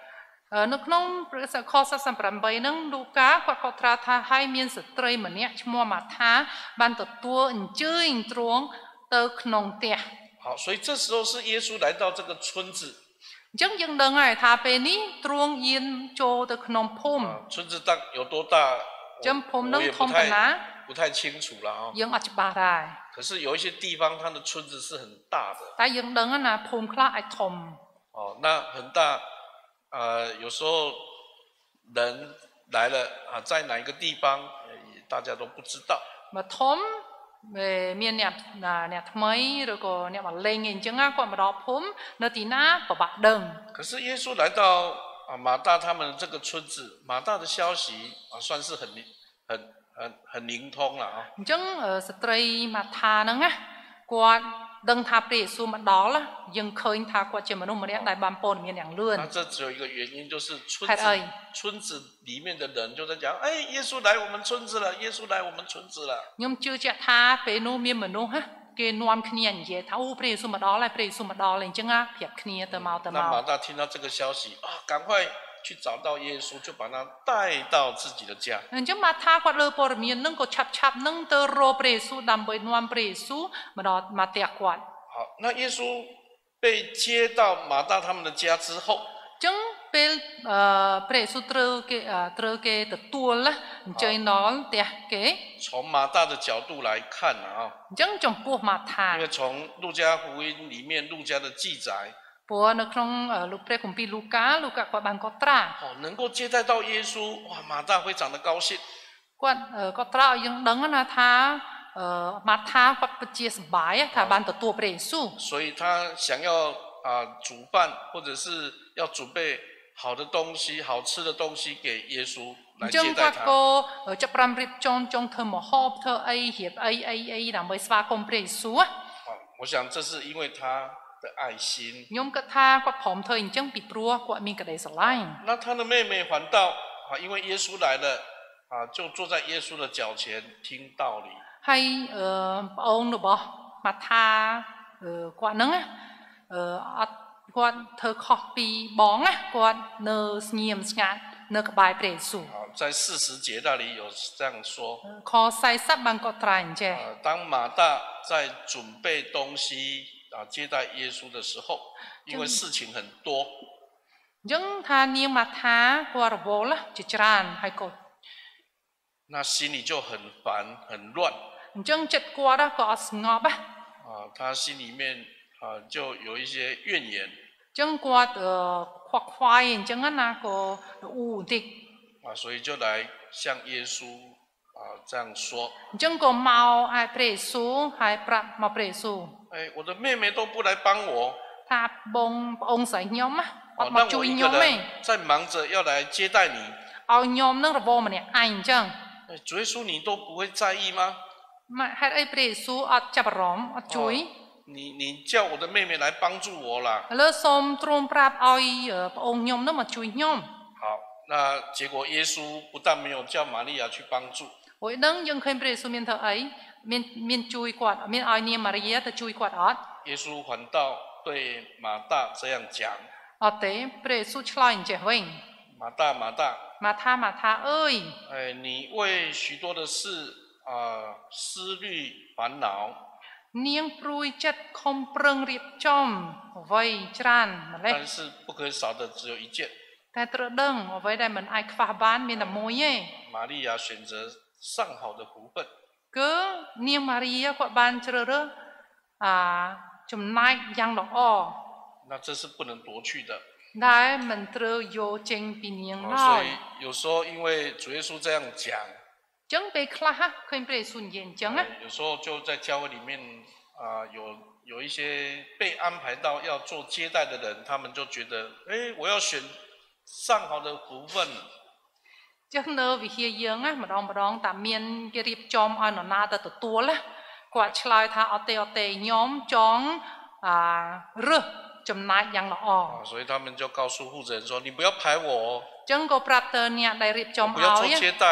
នៅក្នុងខសាសប្រាំបីហ្នឹងលូកាគាត់ក៏ត្រាថាឲ្យមានស្ត្រីម្នាក់ឈ្មោះម៉ាថាបានទទួលអញ្ជើញទ្រង់ទៅក្នុងផ្ទះ好，所以这时候是耶稣来到这个村子。 អញ្ចឹងយើងដឹងហើយថាពេលនេះទ្រង់យានចូលទៅក្នុងភូមិ村子大有多大？ ចំភូមិហ្នឹងធំប៉ុណ្ណា不太清楚了啊。 យើងអត់ច្បាស់ដែរ可是有一些地方，它的村子是很大的。 តែយើងដឹងណាភូមិខ្លះអាចធំ哦，那很大，呃，有时候人来了啊，在哪一个地方，大家都不知道。 មកធំមានអ្នកអ្នកថ្មីឬក៏អ្នកមកលេងអីអញ្ចឹងគាត់មកដល់ភូមិនៅទីណាពិបាកដឹង可是耶稣来到啊马大他们这个村子，马大的消息啊算是很很很很灵通了啊。 អញ្ចឹងស្ត្រីម៉ាថាហ្នឹងណាគាត់ដឹងថាព្រះយេស៊ូវមកដល់យើងឃើញថាគាត់ជាមនុស្សម្នាក់ដែលបានព័ត៌មានយ៉ាងលឿន那这只有一个原因，就是村子村子里面的人就在讲，哎，耶稣来我们村子了，耶稣来我们村子了。 ខ្ញុំជឿជាក់ថាពេលនោះមានមនុស្សគេនាំគ្នានិយាយថាអូព្រះយេស៊ូវមកដល់ហើយព្រះយេស៊ូវមកដល់ហើយអញ្ចឹងប្រាប់គ្នាទៅមកទៅមក那马大听到这个消息啊，赶快去找到耶稣，就把他带到自己的家。 អញ្ចឹងម៉ាថាគាត់លើព័ត៌មានហ្នឹងក៏ឆាប់ឆាប់ហ្នឹងទៅរកព្រះយេស៊ូវដើម្បីនាំព្រះយេស៊ូវមកដល់មកផ្ទះគាត់好，那耶稣被接到马大他们的家之后， អញ្ចឹងពេលព្រះយេស៊ូវត្រូវគេត្រូវគេទទួលណាអញ្ជើញដល់ផ្ទះគេ从马大的角度来看啊， អញ្ចឹងចំពោះម៉ាថា因为从路加福音里面路加的记载。 ព្រោះនៅក្នុងលោកព្រះគម្ពីរលូកាលូកាគាត់បានកត់ត្រា哦，能够接待到耶稣，哇，马大非常的高兴。 គាត់កត់ត្រាឲ្យយើងដឹងណាថាម៉ាថាគាត់ពិតជាសប្បាយថាបានទទួលព្រះយេស៊ូវ所以他想要啊煮饭或者是要准备好的东西、好吃的东西给耶稣来接待他。 ក៏ចាប់ផ្ដើមរៀបចំចង់ធ្វើម្ហូបធ្វើអីរៀបអីអីអីដើម្បីស្វាគមន៍ព្រះយេស៊ូវ我想这是因为他的爱心。 ខ្ញុំគិតថាគាត់ព្រមធ្វើអញ្ចឹងពីព្រោះគាត់មានក្តីស្រឡាញ់那他的妹妹反倒啊，因为耶稣来了啊，就坐在耶稣的脚前听道理。 ហើយប្អូនរបស់ម៉ាថាគាត់ហ្នឹងអត់គាត់ធ្វើខុសពីបងណាគាត់នៅស្ងៀមស្ងាត់នៅក្បែរព្រះយេស៊ូវ在四十节那里有这样说ខសสี่สิบបានកត់ត្រាអញ្ចឹង当马大在准备东西啊接待耶稣的时候，因为事情很多អញ្ចឹងថានាងម៉ាថាគាត់រវល់ជាច្រើនហើយក៏那心里就很烦很乱អញ្ចឹងចិត្តគាត់ក៏អត់ស្ងប់啊他心里面啊就有一些怨言អញ្ចឹងគាត់ខ្វក់ខ្វាយអញ្ចឹងណាក៏អ៊ូបន្តិច啊所以就来向耶稣啊这样说អញ្ចឹងក៏មកឲ្យព្រះយេស៊ូវហើយប្រាប់មកព្រះយេស៊ូវ哎我的妹妹都不来帮我ថាបងប្អូនស្រីខ្ញុំអត់មកជួយខ្ញុំទេ在忙着要来接待你ឲ្យខ្ញុំនឹងរវល់ម្នាក់ឯងអញ្ចឹង主耶稣你都不会在意吗ហេតុអីព្រះយេស៊ូវអត់ចាប់អារម្មណ៍អត់ជួយ你你叫我的妹妹来帮助我啦ឥឡូវសូមទ្រង់ប្រាប់ឲ្យប្អូនខ្ញុំនឹងមកជួយខ្ញុំ好那结果耶稣不但没有叫玛利亚去帮助ហើយនឹងយើងឃើញព្រះយេស៊ូវមានធ្វើអីមានមានជួយគាត់មានឲ្យនាងម៉ារីយ៉ាទៅជួយគាត់អត់耶稣反倒对马大这样讲អត់ទេព្រះយេស៊ូវឆ្លើយអញ្ចេះវិញ马大马大ម៉ាថាម៉ាថាអើយ哎你为许多的事啊思虑烦恼នាងព្រួយចិត្តខំប្រឹងរៀបចំអ្វីច្រើនម្លេះ但是不可以少的只有一件តែត្រូវដឹងអ្វីដែលមិនអាចខ្វះបានមានតែមួយទេ玛利亚选择上好的福分គឺនាងម៉ារីយ៉ាគាត់បានជ្រើសរើសអាចំណែកយ៉ាងល្អ那这是不能夺去的ដែលមិនត្រូវយកចេញពីនាងឡើយ所以有时候因为主耶稣这样讲ចឹងពេលខ្លះឃើញព្រះយេស៊ូវនិយាយអញ្ចឹងណា有时候就在教会里面啊有有一些被安排到要做接待的人他们就觉得哎我要选上好的福分ចឹងនៅវិហារយើងណាម្ដងម្ដងតាមានគេរៀបចំឲ្យនរណាទៅទទួលណាគាត់ឆ្លើយថាអត់ទេអត់ទេខ្ញុំចង់អារើសចំណែកយ៉ាងល្អ所以他们就告诉负责人说你不要排我ចឹងក៏ប្រាប់ទៅអ្នកដែលរៀបចំឲ្យ不要做接待ថា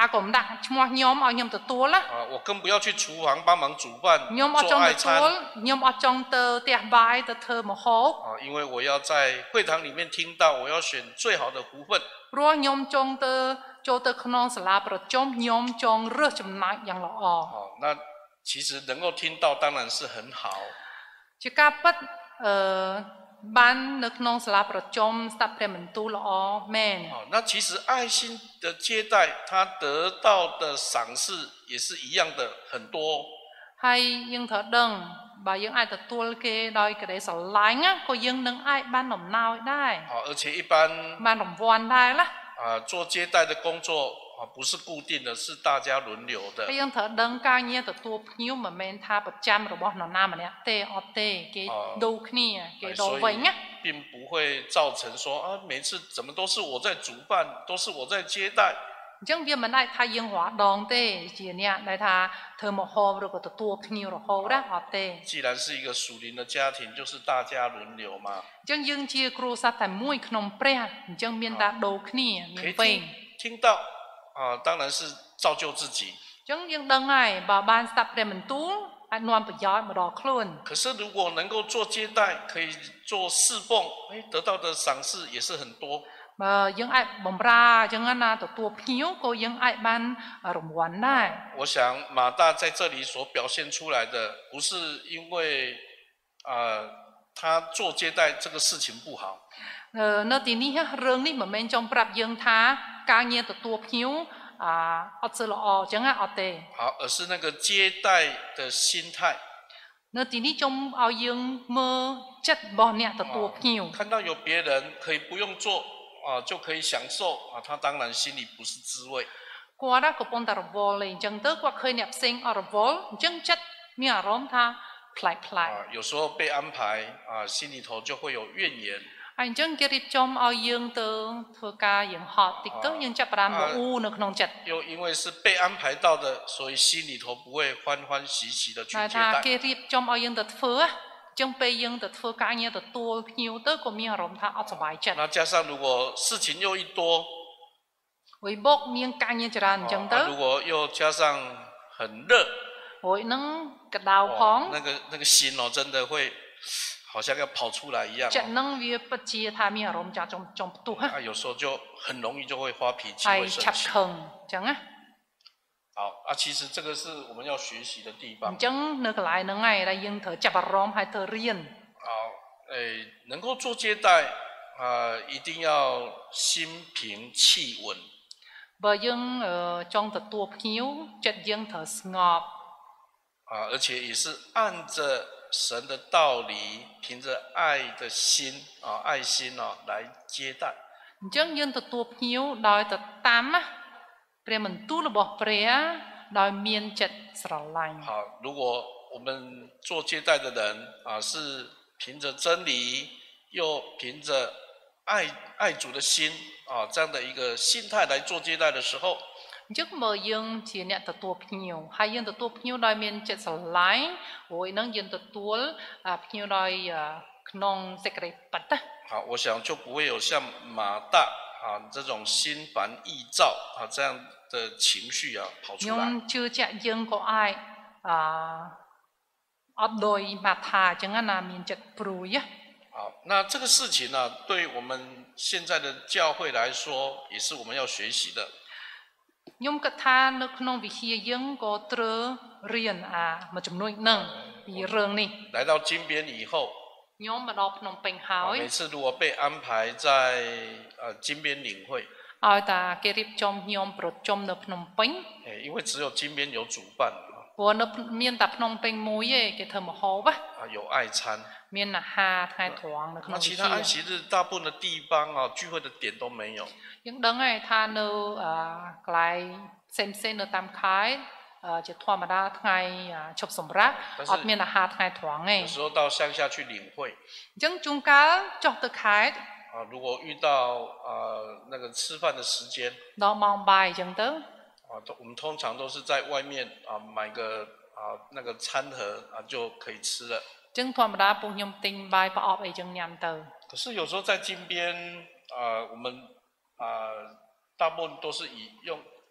អាកុំដាក់ឈ្មោះខ្ញុំឲ្យខ្ញុំទទួលណា啊我更不要去厨房帮忙煮饭做爱餐ខ្ញុំអត់ចង់ទៅផ្ទះបាយទៅធ្វើម្ហូប啊因为我要在会堂里面听到我要选最好的福分ព្រោះខ្ញុំចង់ទៅចូលទៅក្នុងសាលាប្រជុំខ្ញុំចង់រើសចំណែកយ៉ាងល្អ哦那其实能够听到当然是很好ជាការពិតអឺបាននៅក្នុងសាលាប្រជុំស្ដាប់ព្រះបន្ទូលល្អមែន哦那其实爱心的接待他得到的赏赐也是一样的很多ហើយយើងត្រូវដឹងបើយើងអាចទទួលគេដោយក្តីស្រឡាញ់ក៏យើងនឹងអាចបានដំណោយដែរ好而且一般បានរង្វាន់ដែរណា啊做接待的工作啊不是固定的是大家轮流的ហើយយើងត្រូវដឹងការងារទទួលភ្ញៀវមិនមែនថាប្រចាំរបស់នរណាម្នាក់ទេអត់ទេគេដូរគ្នាគេដូរវិញណា并不会造成说啊每次怎么都是我在煮饭都是我在接待អញ្ចឹងវាមិនអាចថាយើងរត់ដងទេជាអ្នកដែលថាធ្វើម្ហូបឬក៏ទទួលភ្ញៀវរហូតណាអត់ទេ既然是一个属灵的家庭就是大家轮流嘛អញ្ចឹងយើងជាគ្រួសារតែមួយក្នុងព្រះអញ្ចឹងមានតែដូរគ្នាមានពេល听到啊当然是造就自己អញ្ចឹងយើងដឹងហើយបើបានស្ដាប់ព្រះបន្ទូលអាចនាំប្រយោជន៍មកដល់ខ្លួន可是如果能够做接待可以做侍奉哎得到的赏赐也是很多បើយើងអាចបំរើអញ្ចឹងណាទទួលភ្ញៀវក៏យើងអាចបានរង្វាន់ដែរ我想马大在这里所表现出来的不是因为啊他做接待这个事情不好នៅទីនេះរឿងនេះមិនមែនចង់ប្រាប់យើងថាការងារទទួលភ្ញៀវអាអត់សូវល្អអញ្ចឹងអត់ទេ好而是那个接待的心态នៅទីនេះចង់ឲ្យយើងមើលចិត្តរបស់អ្នកទទួលភ្ញៀវ看到有别人可以不用做啊就可以享受啊他当然心里不是滋味គាត់កំពុងតែរវល់លេងអញ្ចឹងទៅគាត់ឃើញអ្នកផ្សេងអត់រវល់អញ្ចឹងចិត្តមានអារម្មណ៍ថាប្លែកប្លែក有时候被安排啊心里头就会有怨言អញ្ចឹងគេរៀបចំឲ្យយើងទៅធ្វើការយើងហត់តិចទៅយើងចាប់ផ្ដើមអ៊ូនៅក្នុងចិត្ត又因为是被安排到的所以心里头不会欢欢喜喜的去接待គេរៀបចំឲ្យយើងទៅធ្វើចឹងពេលយើងទៅធ្វើការងារទទួលភ្ញៀវទៅក៏មានអារម្មណ៍ថាអត់សុបាយចិត្ត那加上如果事情又一多វិបកមានការងារច្រើនអញ្ចឹងទៅ如果又加上很热ហើយនឹងកដៅផង那个那个心哦真的会好像要跑出来一样ចិត្តនឹងវាពិតជាថាមានអារម្មណ៍ចាស់ចំចំផ្ទុះ啊有时候就很容易就会发脾气会生气អញ្ចឹងណា好啊其实这个是我们要学习的地方អញ្ចឹងនៅកន្លែងហ្នឹងហើយដែលយើងត្រូវចាប់អារម្មណ៍ហើយត្រូវរៀន好诶能够做接待啊一定要心平气稳បើយើងចង់ទទួលភ្ញៀវចិត្តយើងត្រូវស្ងប់啊而且也是按着神的道理凭着爱的心啊爱心啊来接待អញ្ចឹងយើងទទួលភ្ញៀវដោយទៅតាមណាព្រះបន្ទូលរបស់ព្រះដោយមានចិត្តស្រឡាញ់好如果我们做接待的人啊是凭着真理又凭着爱爱主的心啊这样的一个心态来做接待的时候អញ្ចឹងមើលយើងជាអ្នកទទួលភ្ញៀវហើយយើងទទួលភ្ញៀវដោយមានចិត្តស្រឡាញ់រួចនឹងយើងទទួលភ្ញៀវដោយក្នុងសេចក្តីពិត好我想就不会有像马大啊这种心烦意躁啊这样的情绪啊跑出来ខ្ញុំជឿជាក់យើងក៏អាចអអត់ដោយមាថាអញ្ចឹងណាមានចិត្តព្រួយ好那这个事情呢对我们现在的教会来说也是我们要学习的ខ្ញុំគិតថានៅក្នុងវិហារយើងក៏ត្រូវរៀនអាមួយចំនួនហ្នឹងពីរឿងនេះ来到金边以后ខ្ញុំមកដល់ភ្នំពេញហើយ每次如果被安排在呃金边领会ឲ្យតាគេរៀបចំខ្ញុំប្រជុំនៅភ្នំពេញ因为只有金边有主办ព្រោះនៅមានតែភ្នំពេញមួយទេគេធ្វើម្ហូប啊有爱餐មានអាហារថ្ងៃត្រង់នៅក្នុង其他安息日大部分的地方啊聚会的点都没有យើងដឹងហើយថានៅកន្លែងផ្សេងផ្សេងនៅតាមខេត្តជាធម្មតាថ្ងៃឈប់សម្រាកអត់មានអាហារថ្ងៃត្រង់ទេ有时候到乡下去领会អញ្ចឹងជួនកាលចុះទៅខេត្ត啊如果遇到呃那个吃饭的时间ដល់ម៉ោងបាយអញ្ចឹងទៅ啊我们通常都是在外面啊买个啊那个餐盒啊就可以吃了ចឹងធម្មតាពួកខ្ញុំទិញបាយប្រអប់អីចឹងញ៉ាំទៅ可是有时候在金边啊我们啊大部分都是以用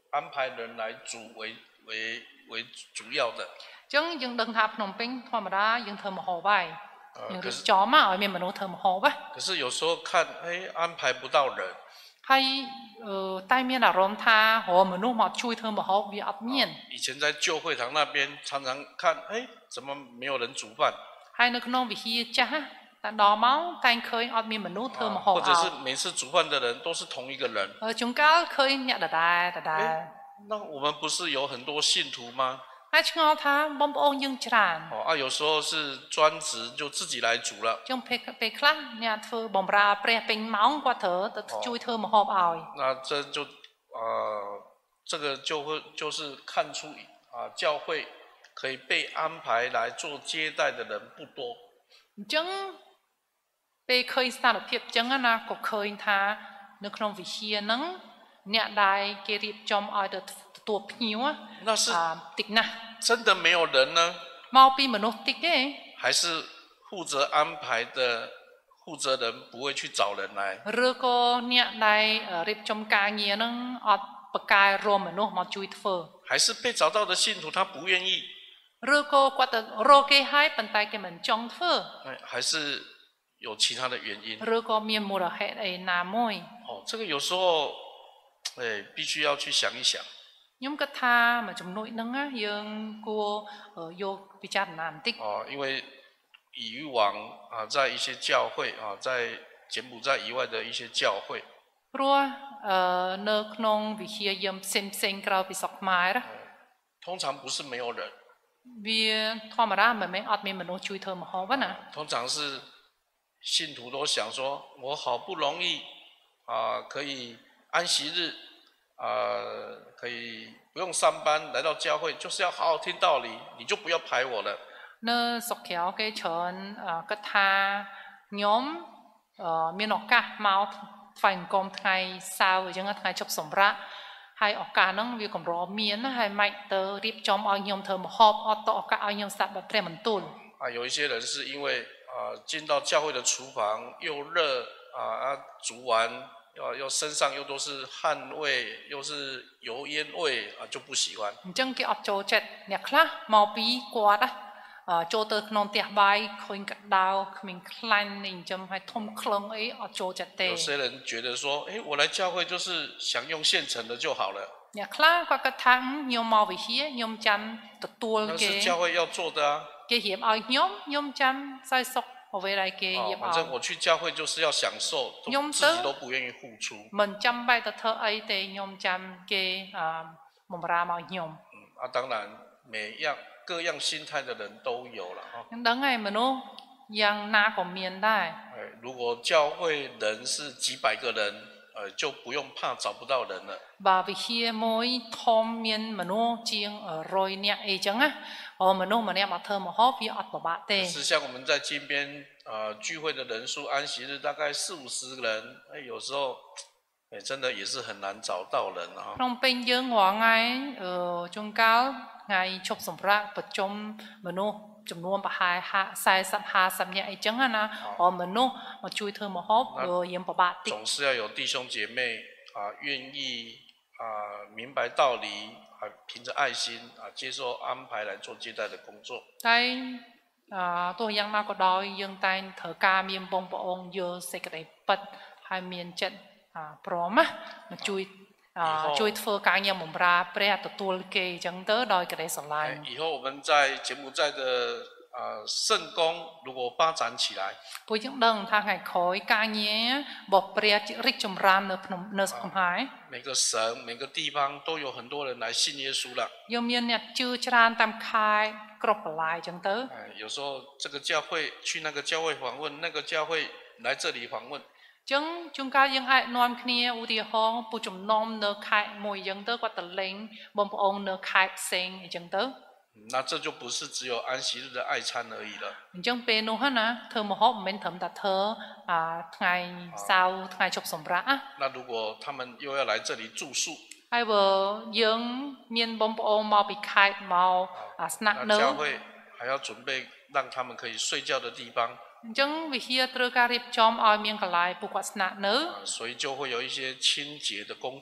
安排人来煮为为为主要的。 ចឹងយើងដឹងថាភ្នំពេញធម្មតាយើងធ្វើម្ហូបហើយយើងរៀបចំមកឲ្យមានមនុស្សធ្វើម្ហូបណា可是有时候看哎安排不到人ហើយតែមានអារម្មណ៍ថារកមនុស្សមកជួយធ្វើម្ហូបវាអត់មាន以前在旧会堂那边常常看哎怎么没有人煮饭ហើយនៅក្នុងវិហារចាស់តែដល់មកតែឃើញអត់មានមនុស្សធ្វើម្ហូប或者是每次煮饭的人都是同一个人ជួនកាលឃើញអ្នកដដែលដដែល那我们不是有很多信徒吗ហើយឆ្ងល់ថាបងប្អូនយើងច្រើន哦啊有时候是专职就自己来煮了ចឹងពេលពេលខ្លះអ្នកធ្វើបម្រើព្រះពេញម៉ោងគាត់ត្រូវទៅជួយធ្វើម្ហូបឲ្យ那这就呃这个就会就是看出啊教会可以被安排来做接待的人不多អញ្ចឹងពេលឃើញស្ថានភាពអញ្ចឹងណាក៏ឃើញថានៅក្នុងវិហារហ្នឹងអ្នកដែលគេរៀបចំឲ្យទៅទទួលភ្ញៀវ那是តិចណាស់真的没有人呢មកពីមនុស្សតិចទេ还是负责安排的负责人不会去找人来ឬក៏អ្នកដែលរៀបចំការងារហ្នឹងអត់បកកាយរមមនុស្សមកជួយធ្វើ还是被找到的信徒他不愿意ឬក៏គាត់ទៅរកគេឲ្យប៉ុន្តែគេមិនចង់ធ្វើ还是有其他的原因ឬក៏មានមូលហេតុអីណាមួយ哦这个有时候哎必须要去想一想ខ្ញុំគិតថាមួយចំណុចហ្នឹងយើងគួរយកពិចារណាបន្តិច哦因为以往啊在一些教会啊在柬埔寨以外的一些教会ព្រោះនៅក្នុងវិហារយើងផ្សេងផ្សេងក្រៅពីស្រុកខ្មែរ通常不是没有人វាធម្មតាមិនមែនអត់មានមនុស្សជួយធ្វើម្ហូបណា通常是信徒都想说我好不容易啊可以安息日啊可以不用上班来到教会就是要好好听道理你就不要排我了នៅស្រុកក្រៅគេច្រើនគិតថាខ្ញុំមានឱកាសមកថ្វាយបង្គំថ្ងៃសៅរ៍អញ្ចឹងថ្ងៃជប់សម្រាប់ហើយឱកាសហ្នឹងវាកម្រមានណាហើយមិនទៅរៀបចំឲ្យខ្ញុំធ្វើម្ហូបអត់ទៅឱកាសឲ្យខ្ញុំស្ដាប់ព្រះបន្ទូល啊有一些人是因为啊进到教会的厨房又热啊啊煮完要要身上又都是汗味又是油烟味啊就不喜欢អញ្ចឹងគេអត់ចូលចិត្តអ្នកខ្លះមកពីគាត់ណាចូលទៅក្នុងផ្ទះបាយឃើញកដៅគ្មានខ្លាញ់នេះអញ្ចឹងហើយធំក្លឹងអីអត់ចូលចិត្តទេ有些人觉得说哎我来教会就是享用现成的就好了អ្នកខ្លះគាត់គិតថាខ្ញុំមកវិហារខ្ញុំចាំទទួលគេ那是教会要做的啊គេរៀបឲ្យខ្ញុំខ្ញុំចាំសោយសុខអ្វីដែលគេរៀបឲ្យ反正我去教会就是要享受自己都不愿意付出មិនចាំបាច់ទៅធ្វើអីទេខ្ញុំចាំគេបម្រើមកខ្ញុំ啊当然每样各样心态的人都有了哈。 ដឹងហើយមនុស្សយ៉ាងណាក៏មានដែរ如果教会人是几百个人呃就不用怕找不到人了បើវិហារមួយធំមានមនុស្សជាងរយនាក់អីចឹងណាអមនុស្សម្នាក់មកធ្វើម្ហូបវាអត់ពិបាកទេ是像我们在金边呃聚会的人数安息日大概四五十人哎有时候哎真的也是很难找到人哈ក្នុងពេញយើងរាល់ថ្ងៃអឺជួនកាលថ្ងៃឈប់សម្រាកប្រជុំមនុស្សចំនួនប្រហែលสี่สิบ ห้าสิบនាក់អីចឹងណាអមនុស្សមកជួយធ្វើម្ហូបយើងពិបាកតិច总是要有弟兄姐妹啊愿意啊明白道理啊凭着爱心啊接受安排来做接待的工作តែអឺទោះយ៉ាងណាក៏ដោយយើងតែងត្រូវការមានបងប្អូនយល់សេចក្តីពិតហើយមានចិត្តព្រមណាមកជួយជួយធ្វើការងារបម្រើព្រះទទួលគេអញ្ចឹងទៅដោយក្តីស្រឡាញ់以后我们在柬埔寨的啊圣宫如果发展起来ពួកយើងដឹងថាថ្ងៃក្រោយការងាររបស់ព្រះរីកចម្រើននៅភ្នំនៅស្រុកកំហើយ每个省每个地方都有很多人来信耶稣了យើងមានអ្នកជឿច្រើនតាមខេត្តគ្រប់បន្លាយអញ្ចឹងទៅ有时候这个教会去那个教会访问那个教会来这里访问ចឹងជួនកាលយើងអាចនាំគ្នាឧទាហរណ៍ពុជំនុំនៅខេត្តមួយអញ្ចឹងទៅគាត់ទៅលេងបងប្អូននៅខេត្តផ្សេងអញ្ចឹងទៅ那这就不是只有安息日的爱餐而已了អញ្ចឹងពេលនោះណាធ្វើម្ហូបមិនមែនត្រឹមតែធ្វើអាថ្ងៃសៅរ៍ថ្ងៃជប់សម្រាប់ណា那如果他们又要来这里住宿ហើយបើយើងមានបងប្អូនមកពីខេត្តមកស្នាក់នៅ教会还要准备让他们可以睡觉的地方អញ្ចឹងវិហារត្រូវការរៀបចំឲ្យមានកន្លែងពួកគាត់ស្នាក់នៅ所以就会有一些清洁的工作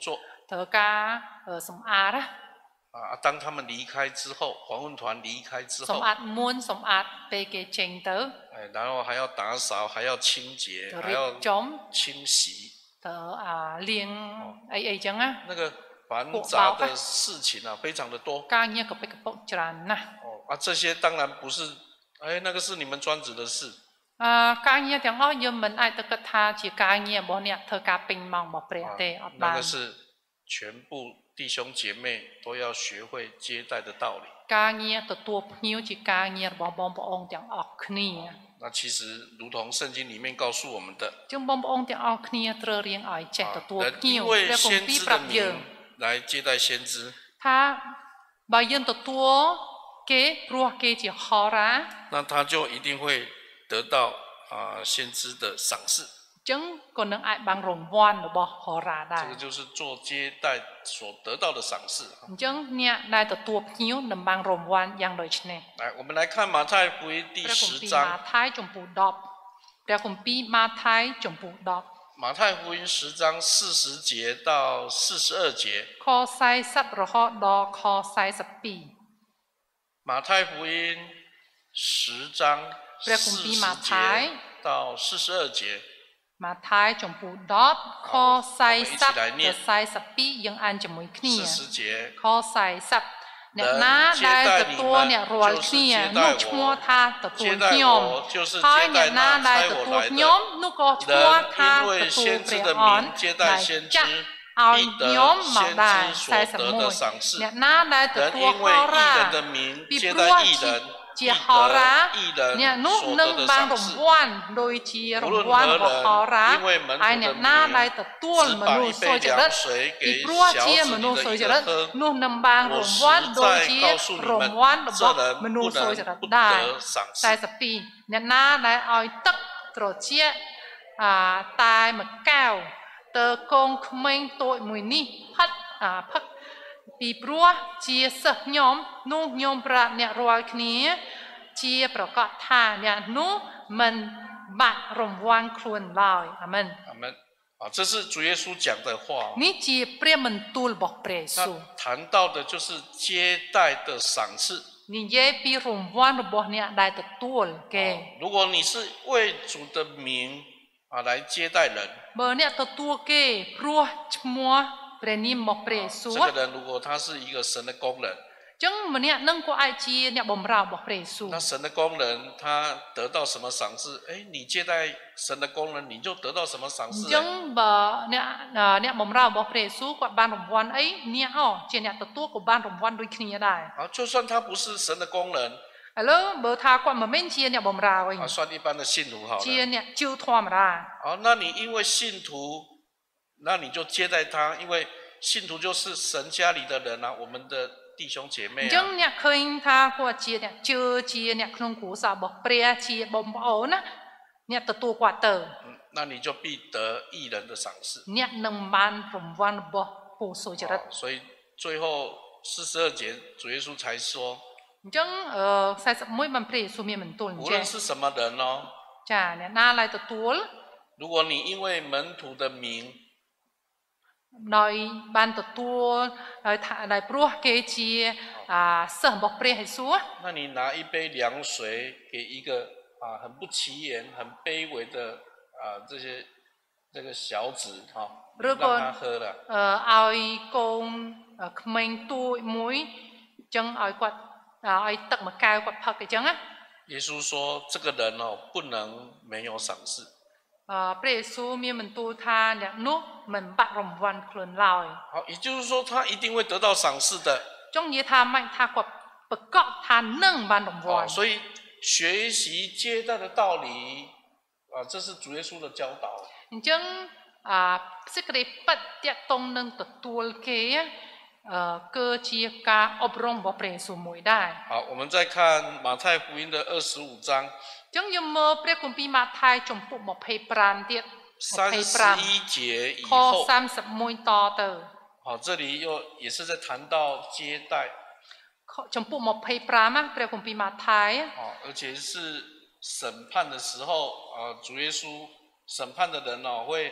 ធ្វើការសម្អាតណា啊，当他们离开之后，访问团离开之后， សម្អាតមុនសម្អាតពេលគេចេញទៅ哎，然后还要打扫，还要清洁，还要清洗， ទៅអាលាងអីអីចឹងណា那个繁杂的事情啊，非常的多。 ការងារកពិកពុកច្រើនណាស់哦，啊，这些当然不是，哎，那个是你们专职的事。 អឺការងារទាំងអស់យើងមិនអាចទៅគិតថាជាការងាររបស់អ្នកធ្វើការពេញម៉ោងរបស់ព្រះទេអត់បាន那个是全部弟兄姐妹都要学会接待的道理。 ការងារទទួលភ្ញៀវជាការងាររបស់បងប្អូនទាំងអស់គ្នា那其实如同圣经里面告诉我们的， ចឹងបងប្អូនទាំងអស់គ្នាត្រូវរៀនឲ្យចេះទទួលភ្ញៀវព្រះគម្ពីរប្រាប់យើង来接待先知ថាបើយើងទទួលគេព្រោះគេជាហោរា那他就一定会得到啊先知的赏赐。 ចឹងក៏នឹងអាចបានរង្វាន់របស់ហោរាដែរ这个就是做接待所得到的赏赐。 អញ្ចឹងអ្នកដែលទទួលភ្ញៀវនឹងបានរង្វាន់យ៉ាងដូចនេះ来，我们来看马太福音第十章。 马太ចំពោះដប់ព្រះគម្ពីរម៉ាថាយចំពោះដប់马太福音十章四十节到四十二节。 ខสี่สิบរហូតដល់ខสี่สิบពីរ马太福音十章ព្រះគម្ពីរម៉ាថាយ到四十二节。 ម៉ាថាយចំពោះដប់ខสี่สิบដល់สี่สิบពីរយើងអានជាមួយគ្នាខสี่สิบអ្នកណាដែលទទួលអ្នករាល់គ្នានោះឈ្មោះថាទទួលខ្ញុំហើយអ្នកណាដែលទទួលខ្ញុំនោះក៏ឈ្មោះថាទទួលព្រះអង្គដែលចាក់ឲ្យខ្ញុំមកដែរสี่สิบเอ็ดអ្នកណាដែលទទួលហោរាពីព្រោះជាហោរាអ្នកនោះនឹងបានរង្វាន់ដោយជារង្វាន់របស់ហោរាហើយអ្នកណាដែលទទួលមនុស្សសុចរិតពីព្រោះជាមនុស្សសុចរិតនោះនឹងបានរង្វាន់ដោយជារង្វាន់របស់មនុស្សសុចរិតដែរสี่สิบពីរអ្នកណាដែលឲ្យទឹកត្រជាក់អាតែមួយកែវទៅកងក្មេងតូចមួយនេះផឹកអាផឹកពីព្រោះជាសិស្សខ្ញុំនោះខ្ញុំប្រាប់អ្នករាល់គ្នាជាប្រកាសថាអ្នកនោះមិនបាក់រង្វាន់ខ្លួនឡើយអាមែនអាមែន啊，这是主耶稣讲的话。 នេះជាព្រះបន្ទូលរបស់ព្រះយេស៊ូវ谈到的就是接待的赏赐。 និយាយពីរង្វាន់របស់អ្នកដែលទទួលគេ如果你是为主的名啊来接待人， បើអ្នកទទួលគេព្រោះឈ្មោះព្រះនាមរបស់ព្រះយេស៊ូវ这个人如果他是一个神的工人ចឹងម្នាក់នឹងក៏អាចជាអ្នកបម្រើរបស់ព្រះយេស៊ូវ那神的工人他得到什么赏赐哎你接待神的工人你就得到什么赏赐ចឹងបើអ្នកអ្នកបម្រើរបស់ព្រះយេស៊ូវគាត់បានរង្វាន់អីអ្នកអូជាអ្នកទទួលក៏បានរង្វាន់ដូចគ្នាដែរ好就算他不是神的工人ឥឡូវបើថាគាត់មិនមែនជាអ្នកបម្រើវិញ算一般的信徒好了ជាអ្នកជឿធម្មតា好那你因为信徒那你就接待他因为信徒就是神家里的人啊我们的弟兄姐妹អញ្ចឹងអ្នកឃើញថាគាត់ជាអ្នកជឿជាអ្នកក្នុងគ្រួសាររបស់ព្រះជាបងប្អូនណាអ្នកទទួលគាត់ទៅ那你就必得义人的赏赐អ្នកនឹងបានរង្វាន់របស់ពលសុចរិត所以最后四十二节主耶稣才说អញ្ចឹងអឺสี่สิบเอ็ดបានព្រះយេស៊ូវមានបន្ទូលអញ្ចឹង无论是什么人哦ចាអ្នកណាឡើយទទួល如果你因为门徒的名ដោយបានទទួលដោយថាដោយព្រោះគេជាអាសិស្សរបស់ព្រះយេស៊ូវ那你拿一杯凉水给一个啊很不起眼很卑微的啊这些这个小子哈ឬក៏让他喝了អឺឲ្យកូនក្មេងទូចមួយអញ្ចឹងឲ្យគាត់ឲ្យទឹកមួយកែវគាត់ផឹកអញ្ចឹងណា耶稣说这个人哦不能没有赏赐ព្រះយេស៊ូវមានបន្ទូលថាអ្នកនោះមិនបាក់រង្វាន់ខ្លួនឡើយ好也就是说他一定会得到赏赐的ចង់និយាយថាមិនថាគាត់ប្រកាសថានឹងបានរង្វាន់所以学习接待的道理啊这是主耶稣的教导អញ្ចឹងអាសេចក្តីពិតតាក់ទងនឹងទទួលគេអឺគឺជាការអប់រំរបស់ព្រះយេស៊ូវមួយដែរ好我们再看马太福音的二十五章ចឹងយើងមើលព្រះគម្ពីរម៉ាថាយចំពុកยี่สิบห้าទៀត三十一节以后ខ三十一តទៅ好这里又也是在谈到接待ចំពុកยี่สิบห้าណាព្រះគម្ពីរម៉ាថាយ好而且是审判的时候啊主耶稣审判的人哦会把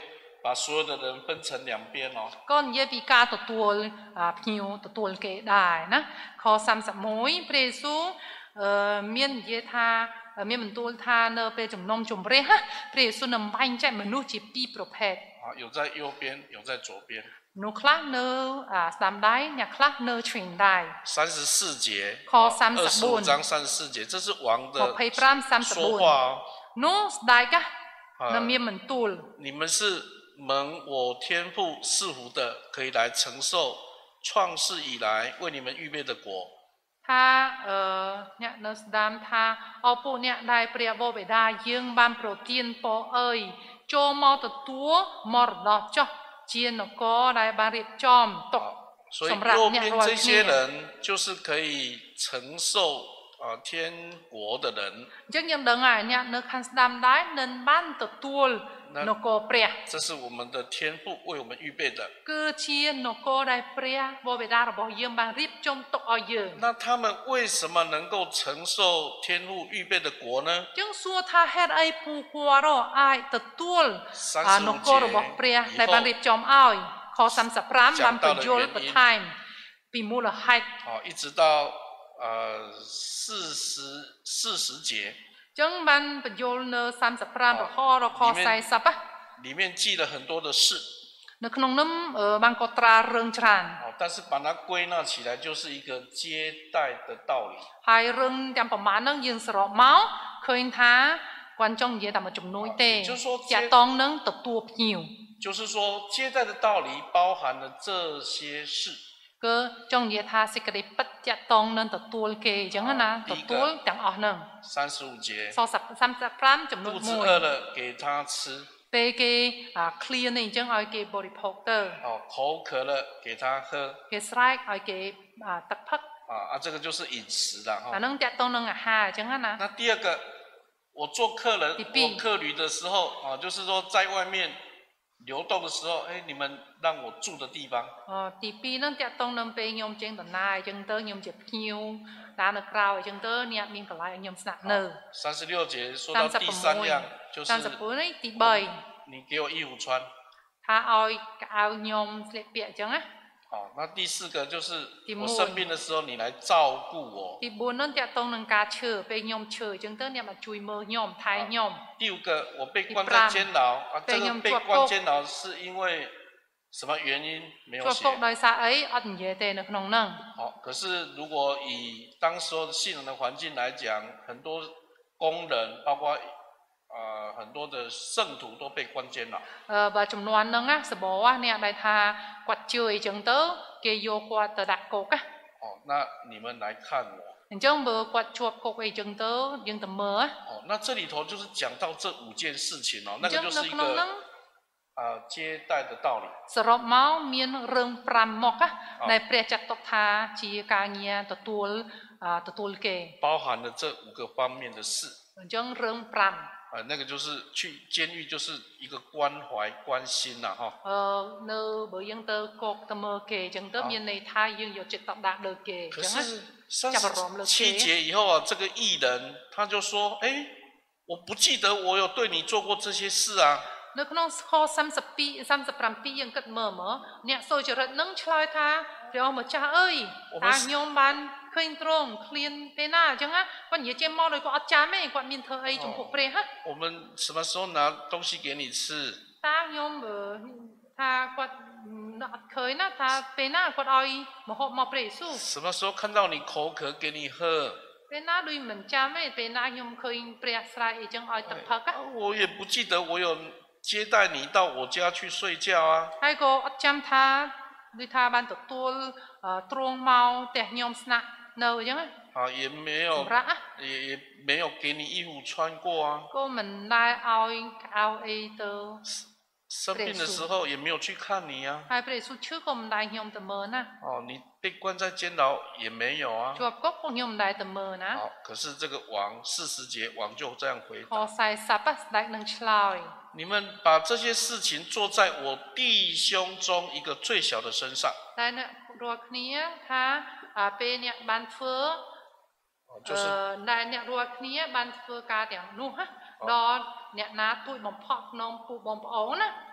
把所有的人分成两边哦。 ก็นิยปีการตัวตัวอ่าพิวตัวตัวเกได้นะข้อสามสิบมวยพระเยซูเอ่อเมียนเยธาเมียนมันตัวทาเนเปจุ่มนมจุ่มเรฮะพระเยซูนำไปใจมนุษย์จีปีประเภท啊，有在右边，有在左边。 นูคลาเนอ่าสามได้เนี่ยคลาเนทริงได้三十四节， ข้อสามสิบ二十五章三十四节，这是王的说话哦。 นูสได้กะนำเมียนมันตัว你们是蒙我天父赐福的，可以来承受创世以来为你们预备的国。 ถ้าเอ่อเนี่ยนสดามถ้าเอาปูเนี่ยได้เปรียบว่าไปได้ยังบางโปรตีนปอเอยโจมอตัวตัวมอร์ดอจ้ะเจียนก็ได้บางเรียบจอมตกสำหรับเนี่ย这些人就是可以承受啊天国的人。 ยังยังดังไงเนี่ยนคันสดามได้เนินบ้านตัวตัวนกเปรีย这是我们的天父为我们预备的。 คือเชียนกได้เปรียว่าไปได้เราบอกยังบางรีบจมตกเอาเยอะ那他们为什么能够承受天父预备的国呢？ จึงสัวท่าเฮ็ดไอ้ผู้กลัวรอไอ้ตัวตัวนกเราบอกเปรียในบางรีบจมเอาข้อสามสิบพรามบางประโยชน์ประทายปีมูลให้哦，一直到呃四十四十节。 จังมันประโยชน์เนอสามสิบพรามเราข้อเราข้อใส่ซับปะ里面记了很多的事。 ในขนมน้ำเออบางกตราเริงจาน哦，但是把它归纳起来，就是一个接待的道理。 ให้เริงจำประมาณนั้นยืนสระเมาเคยท้ากวนจงเย่แต่มาจุ่มนุ้ยเตะจะต้องนั่งตัดตัวผิว就是说，接待的道理包含了这些事。 ก็จงเย่ท่าสิกระดิปัจจะต้องนั่งตัดตัวเกยจังนั้นนะตัดตัวจังอ่อนนั่ง三十五节สองสับสามสิบพรามจุ่มนุ้ยมวย肚子饿了给他吃เปเกอ่าเคลียร์นี่จังเอาเกบริโภคเตอร์哦口渴了给他喝เกสไรเอาเกอ่าตักพัก啊啊这个就是饮食了哈นั่งจะต้องนั่งอาหารจังนั้นนะ那第二个我做客人我客旅的时候啊就是说在外面流动的时候哎你们让我住的地方อ๋อที่ปีนั่งจะต้องนั่งไปยมเจงต่อนายจังเตอร์ยมเจ็บหิวด้านกราวจังเตอร์เนี่ยมีกลายยมสนับเนอ三十六节说到第三样就是你给我衣服穿ถ้าเอาเอายมเสียเปียจังอ่ะ好那第四个就是我生病的时候你来照顾我ที่บุญนั่นจะต้องนั่งการเชื่อไปยมเชื่อจังเตอร์เนี่ยมาช่วยมือยมไทยยม第五个我被关在监牢啊这个被关监牢是因为什么原因没有写好可是如果以当时候信人的环境来讲很多工人包括呃很多的圣徒都被关监牢เออว่าจำนวนนึงอ่ะสบอกว่าเนี่ยได้ทากวาดเจยจังเตอเกยโยกวาดตะดักกกอ่ะ哦那你们来看我จังเบอร์กวาดชวบกกไอจังเตอยังแต่เมื่อ哦那这里头就是讲到这五件事情哦那个就是一个啊接待的道理สรุปเมามีนเรื่องปรามกอ่ะในเปรียจัดตกทาจีการเงียตัวตัวอ่าตัวตัวเก包含了这五个方面的事จังเรื่องปราม啊，那个就是去监狱，就是一个关怀、关心呐，哈。 呃，那不用得国的么给，真的面内他用有只大大的给。 可是三十七节以后啊，这个艺人他就说：“哎，我不记得我有对你做过这些事啊。” ในขนมข้อสามสิบปีสามสิบสามปียังกัดเมื่อเมื่อเนี่ยโซจรดนั่งชลอยท่าเดี๋ยวมาจ้าเอ้ยตาโยมบันเคยตรงเคลียนเปน่าจังฮะวันนี้เจมมอเลยก็อาจารย์ไม่กว่ามินเธอไอ้จงพกเปรฮะ我们什么时候拿东西给你吃ตาโยมเออท่ากว่าเคยนะท่าเปน่ากว่าอ้อยมาหอบมาเปรสู้什么时候看到你口渴给你喝เปน่าดูเหมือนจ้าไม่เปน่าโยมเคยเปรสลายจังอ้อยตักพักอะ我也不记得我有接待你到我家去睡觉啊ให้ก็อาจารย์ท่าดูท่าบ้านตัวตัวตรงเมาแต่โยมสนะเนอยังไง啊也没有也也没有给你衣服穿过啊ก็เหมือนได้เอาเอาไอ้ตัว生病的时候也没有去看你啊ให้เปรสุชื่อก็มันได้โยมแต่เมื่อนะ哦你被关在监牢也没有啊จวบก็คงโยมได้แต่เมื่อนะ好可是这个王四十节王就这样回答ขอใส่ซับปัสได้หนึ่งชลอย你们把这些事情做在我弟兄中一个最小的身上แต่เนี่ยรัวนี้ถ้าอ่าเป็นเนี่ยบันเฟือเอ่อในเนี่ยรัวนี้บันเฟือการอย่างนู้นฮะดอนเนี่ยนาตุ้ยบ่มพอกนมปูบ่มปองนะ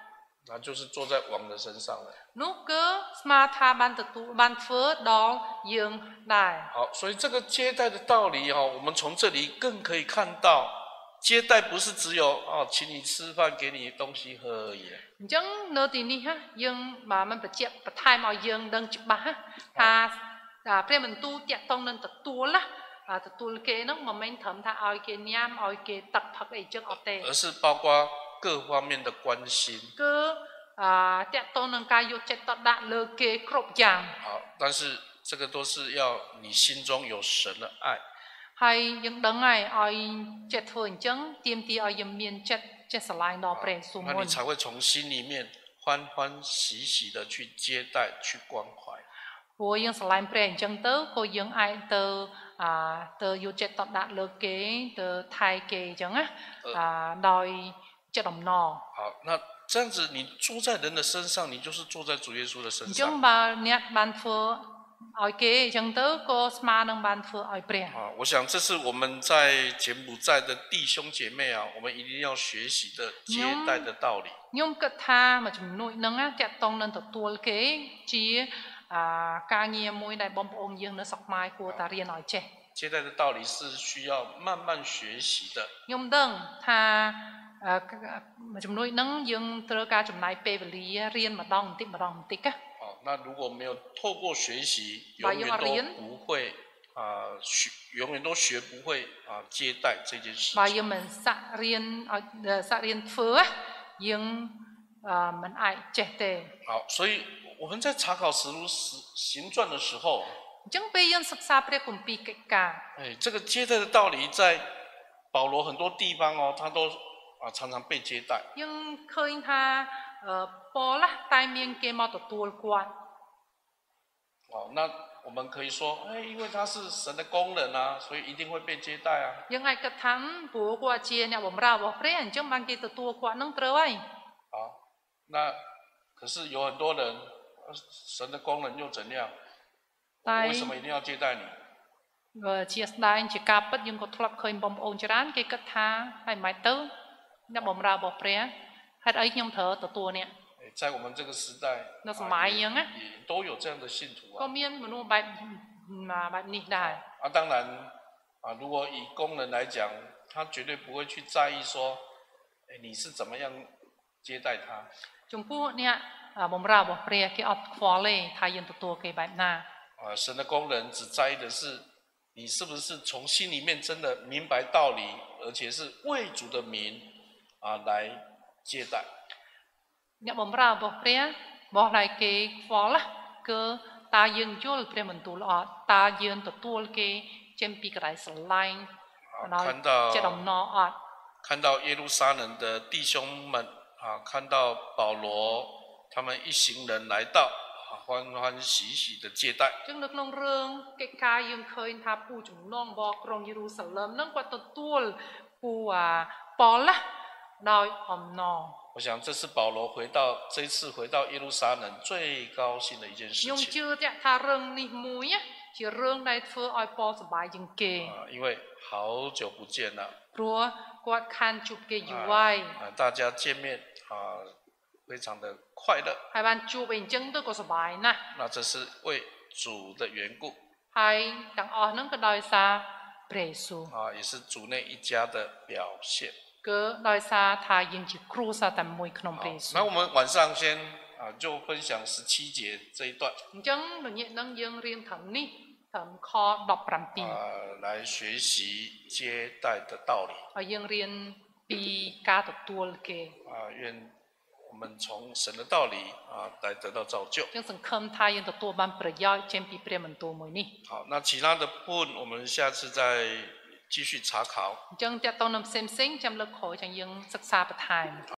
那就是坐在王的身上了。 នោះគឺស្មាថាបានទទួលបានធ្វើដល់យើងដែរ。 好，所以这个接待的道理哦，我们從這裡更可以看到，接待不是只有哦，請你吃飯，給你東西喝而已。 អញ្ចឹងនៅទីនេះណាយើងបាទមិនបញ្ជាក់បន្ថែមឲ្យយើងដឹងច្បាស់ថាព្រះបន្ទូលតាក់ទងនឹងទទួលណាទទួលគេហ្នឹងមិនមែនត្រឹមថាឲ្យគេញ៉ាំឲ្យគេទឹកផឹកអីចឹងអត់ទេ而是包括各方面的關心គឺតាក់ទងនឹងការយកចិត្តទុកដាក់លើគេគ្រប់យ៉ាង好但是这个都是要你心中有神的愛ហើយយើងដឹងហើយឲ្យចិត្តធ្វើអញ្ចឹងទាមទារឲ្យយើងមានចិត្តចេះស្រឡាញ់ដល់ព្រះសូមុន那你才會從心裡面歡歡喜喜的去接待去關懷ព្រោះយើងស្រឡាញ់ព្រះអញ្ចឹងទៅក៏យើងអាចទៅអាទៅយកចិត្តទុកដាក់លើគេទៅថែគេអញ្ចឹងណាអាដោយចិត្តអំណរ好那這樣子你住在人的身上你就是住在主耶穌的身上អញ្ចឹងបើអ្នកបានធ្វើឲ្យគេអញ្ចឹងទៅក៏ស្មើនឹងបានធ្វើឲ្យព្រះ啊我想这是我们在柬埔寨的弟兄姐妹啊我们一定要學習的接待的道理ខ្ញុំគិតថាមួយចំនួនហ្នឹងណាតាក់ទងនឹងទទួលគេជាការងារមួយដែលបងប្អូនយើងនៅស្រុកខ្មែរគួរតែរៀនឲ្យចេះ接待的道理是需要慢慢學習的ខ្ញុំដឹងថាមួយចំនួនហ្នឹងយើងត្រូវការចំណាយពេលវេលារៀនម្ដងបន្តិចម្ដងបន្តិចណា那如果没有透过學習永遠都不會啊學永遠都學不會啊接待這件事បើយើងមិនសាក់រៀនឲ្យសាក់រៀនធ្វើយើងមិនអាចចេះទេ好所以我们在查考使徒行傳的時候អញ្ចឹងពេលយើងសិក្សាព្រះគម្ពីរកិច្ចការ哎這個接待的道理在保羅很多地方哦他都啊常常被接待យើងឃើញថាប៉ូលតែមានគេមកទទួលគាត់哦那我們可以說哎因為他是神的工人啊所以一定會被接待啊យើងអាចគិតថាព្រោះគាត់ជាអ្នកបម្រើរបស់ព្រះអញ្ចឹងបានគេទទួលគាត់នឹងត្រូវហើយ好那可是有很多人神的工人又怎樣為什麼一定要接待你ជាស្ដែងជាការពិតយើងក៏ធ្លាប់ឃើញបងប្អូនច្រើនគេគិតថាហើយមិនទៅអ្នកបម្រើរបស់ព្រះហេតុអីខ្ញុំត្រូវទទួលអ្នក在我們這個時代នៅសម័យយើងណា也都有這樣的信徒啊ក៏មានមនុស្សបែបបែបនេះដែរ啊當然啊如果以工人來講他絕對不會去在意說你是怎麼樣接待他ចំពោះអ្នកបម្រើរបស់ព្រះគេអត់ខ្វល់ទេថាយើងទទួលគេបែបណា啊神的工人只在意的是你是不是從心裡面真的明白道理而且是為主的名啊來接待អ្នកបម្រើរបស់ព្រះបោះlạiគេខ្វល់គឺតើយើងយល់ព្រះបន្ទូលអត់តើយើងទទួលគេចេញពីកន្លែងស្រឡាញ់ដោយចិត្តអំណរអត់看到耶路撒冷的弟兄們啊看到保羅他們一行人來到歡歡喜喜的接待ចឹងនៅក្នុងរឿងកិច្ចការយើងឃើញថាពូជំនងរបស់ក្រុងយេរូសាឡឹមនឹងគាត់ទទួលពូប៉ូលដោយអំណរ我想这是保羅回到這一次回到耶路撒冷最高興的一件事情。 ខ្ញុំជឿថារឿងនេះមួយជារឿងដែលធ្វើឲ្យប៉ូលសប្បាយជាងគេ因為好久不見了。 ព្រោះគាត់ខានជួបគេយូរហើយ大家見面啊非常的快樂。 ហើយបានជួបអីអញ្ចឹងទៅក៏សប្បាយណាស់那這是為主的緣故。 ហើយទាំងអស់ហ្នឹងក៏ដោយសារព្រះយេស៊ូវ啊也是主內一家的表現。 គឺដោយសារថាយើងជាគ្រួសារតែមួយក្នុងព្រះយេស៊ូវ那我們晚上先啊就分享十七節這一段អញ្ចឹងល្ងាចហ្នឹងយើងរៀនត្រឹមនេះត្រឹមខដប់ប្រាំពីរ啊來學習接待的道理ហើយយើងរៀនពីការទទួលគេ啊願我們從神的道理啊來得到造就យើងសង្ឃឹមថាយើងទទួលបានប្រយោជន៍ចេញពីព្រះបន្ទូលមួយនេះ好那其他的部分我們下次再繼續查考អញ្ចឹងតើតើនៅផ្សេងផ្សេងចាំលើកក្រោយចាំយើងសិក្សាបន្ថែម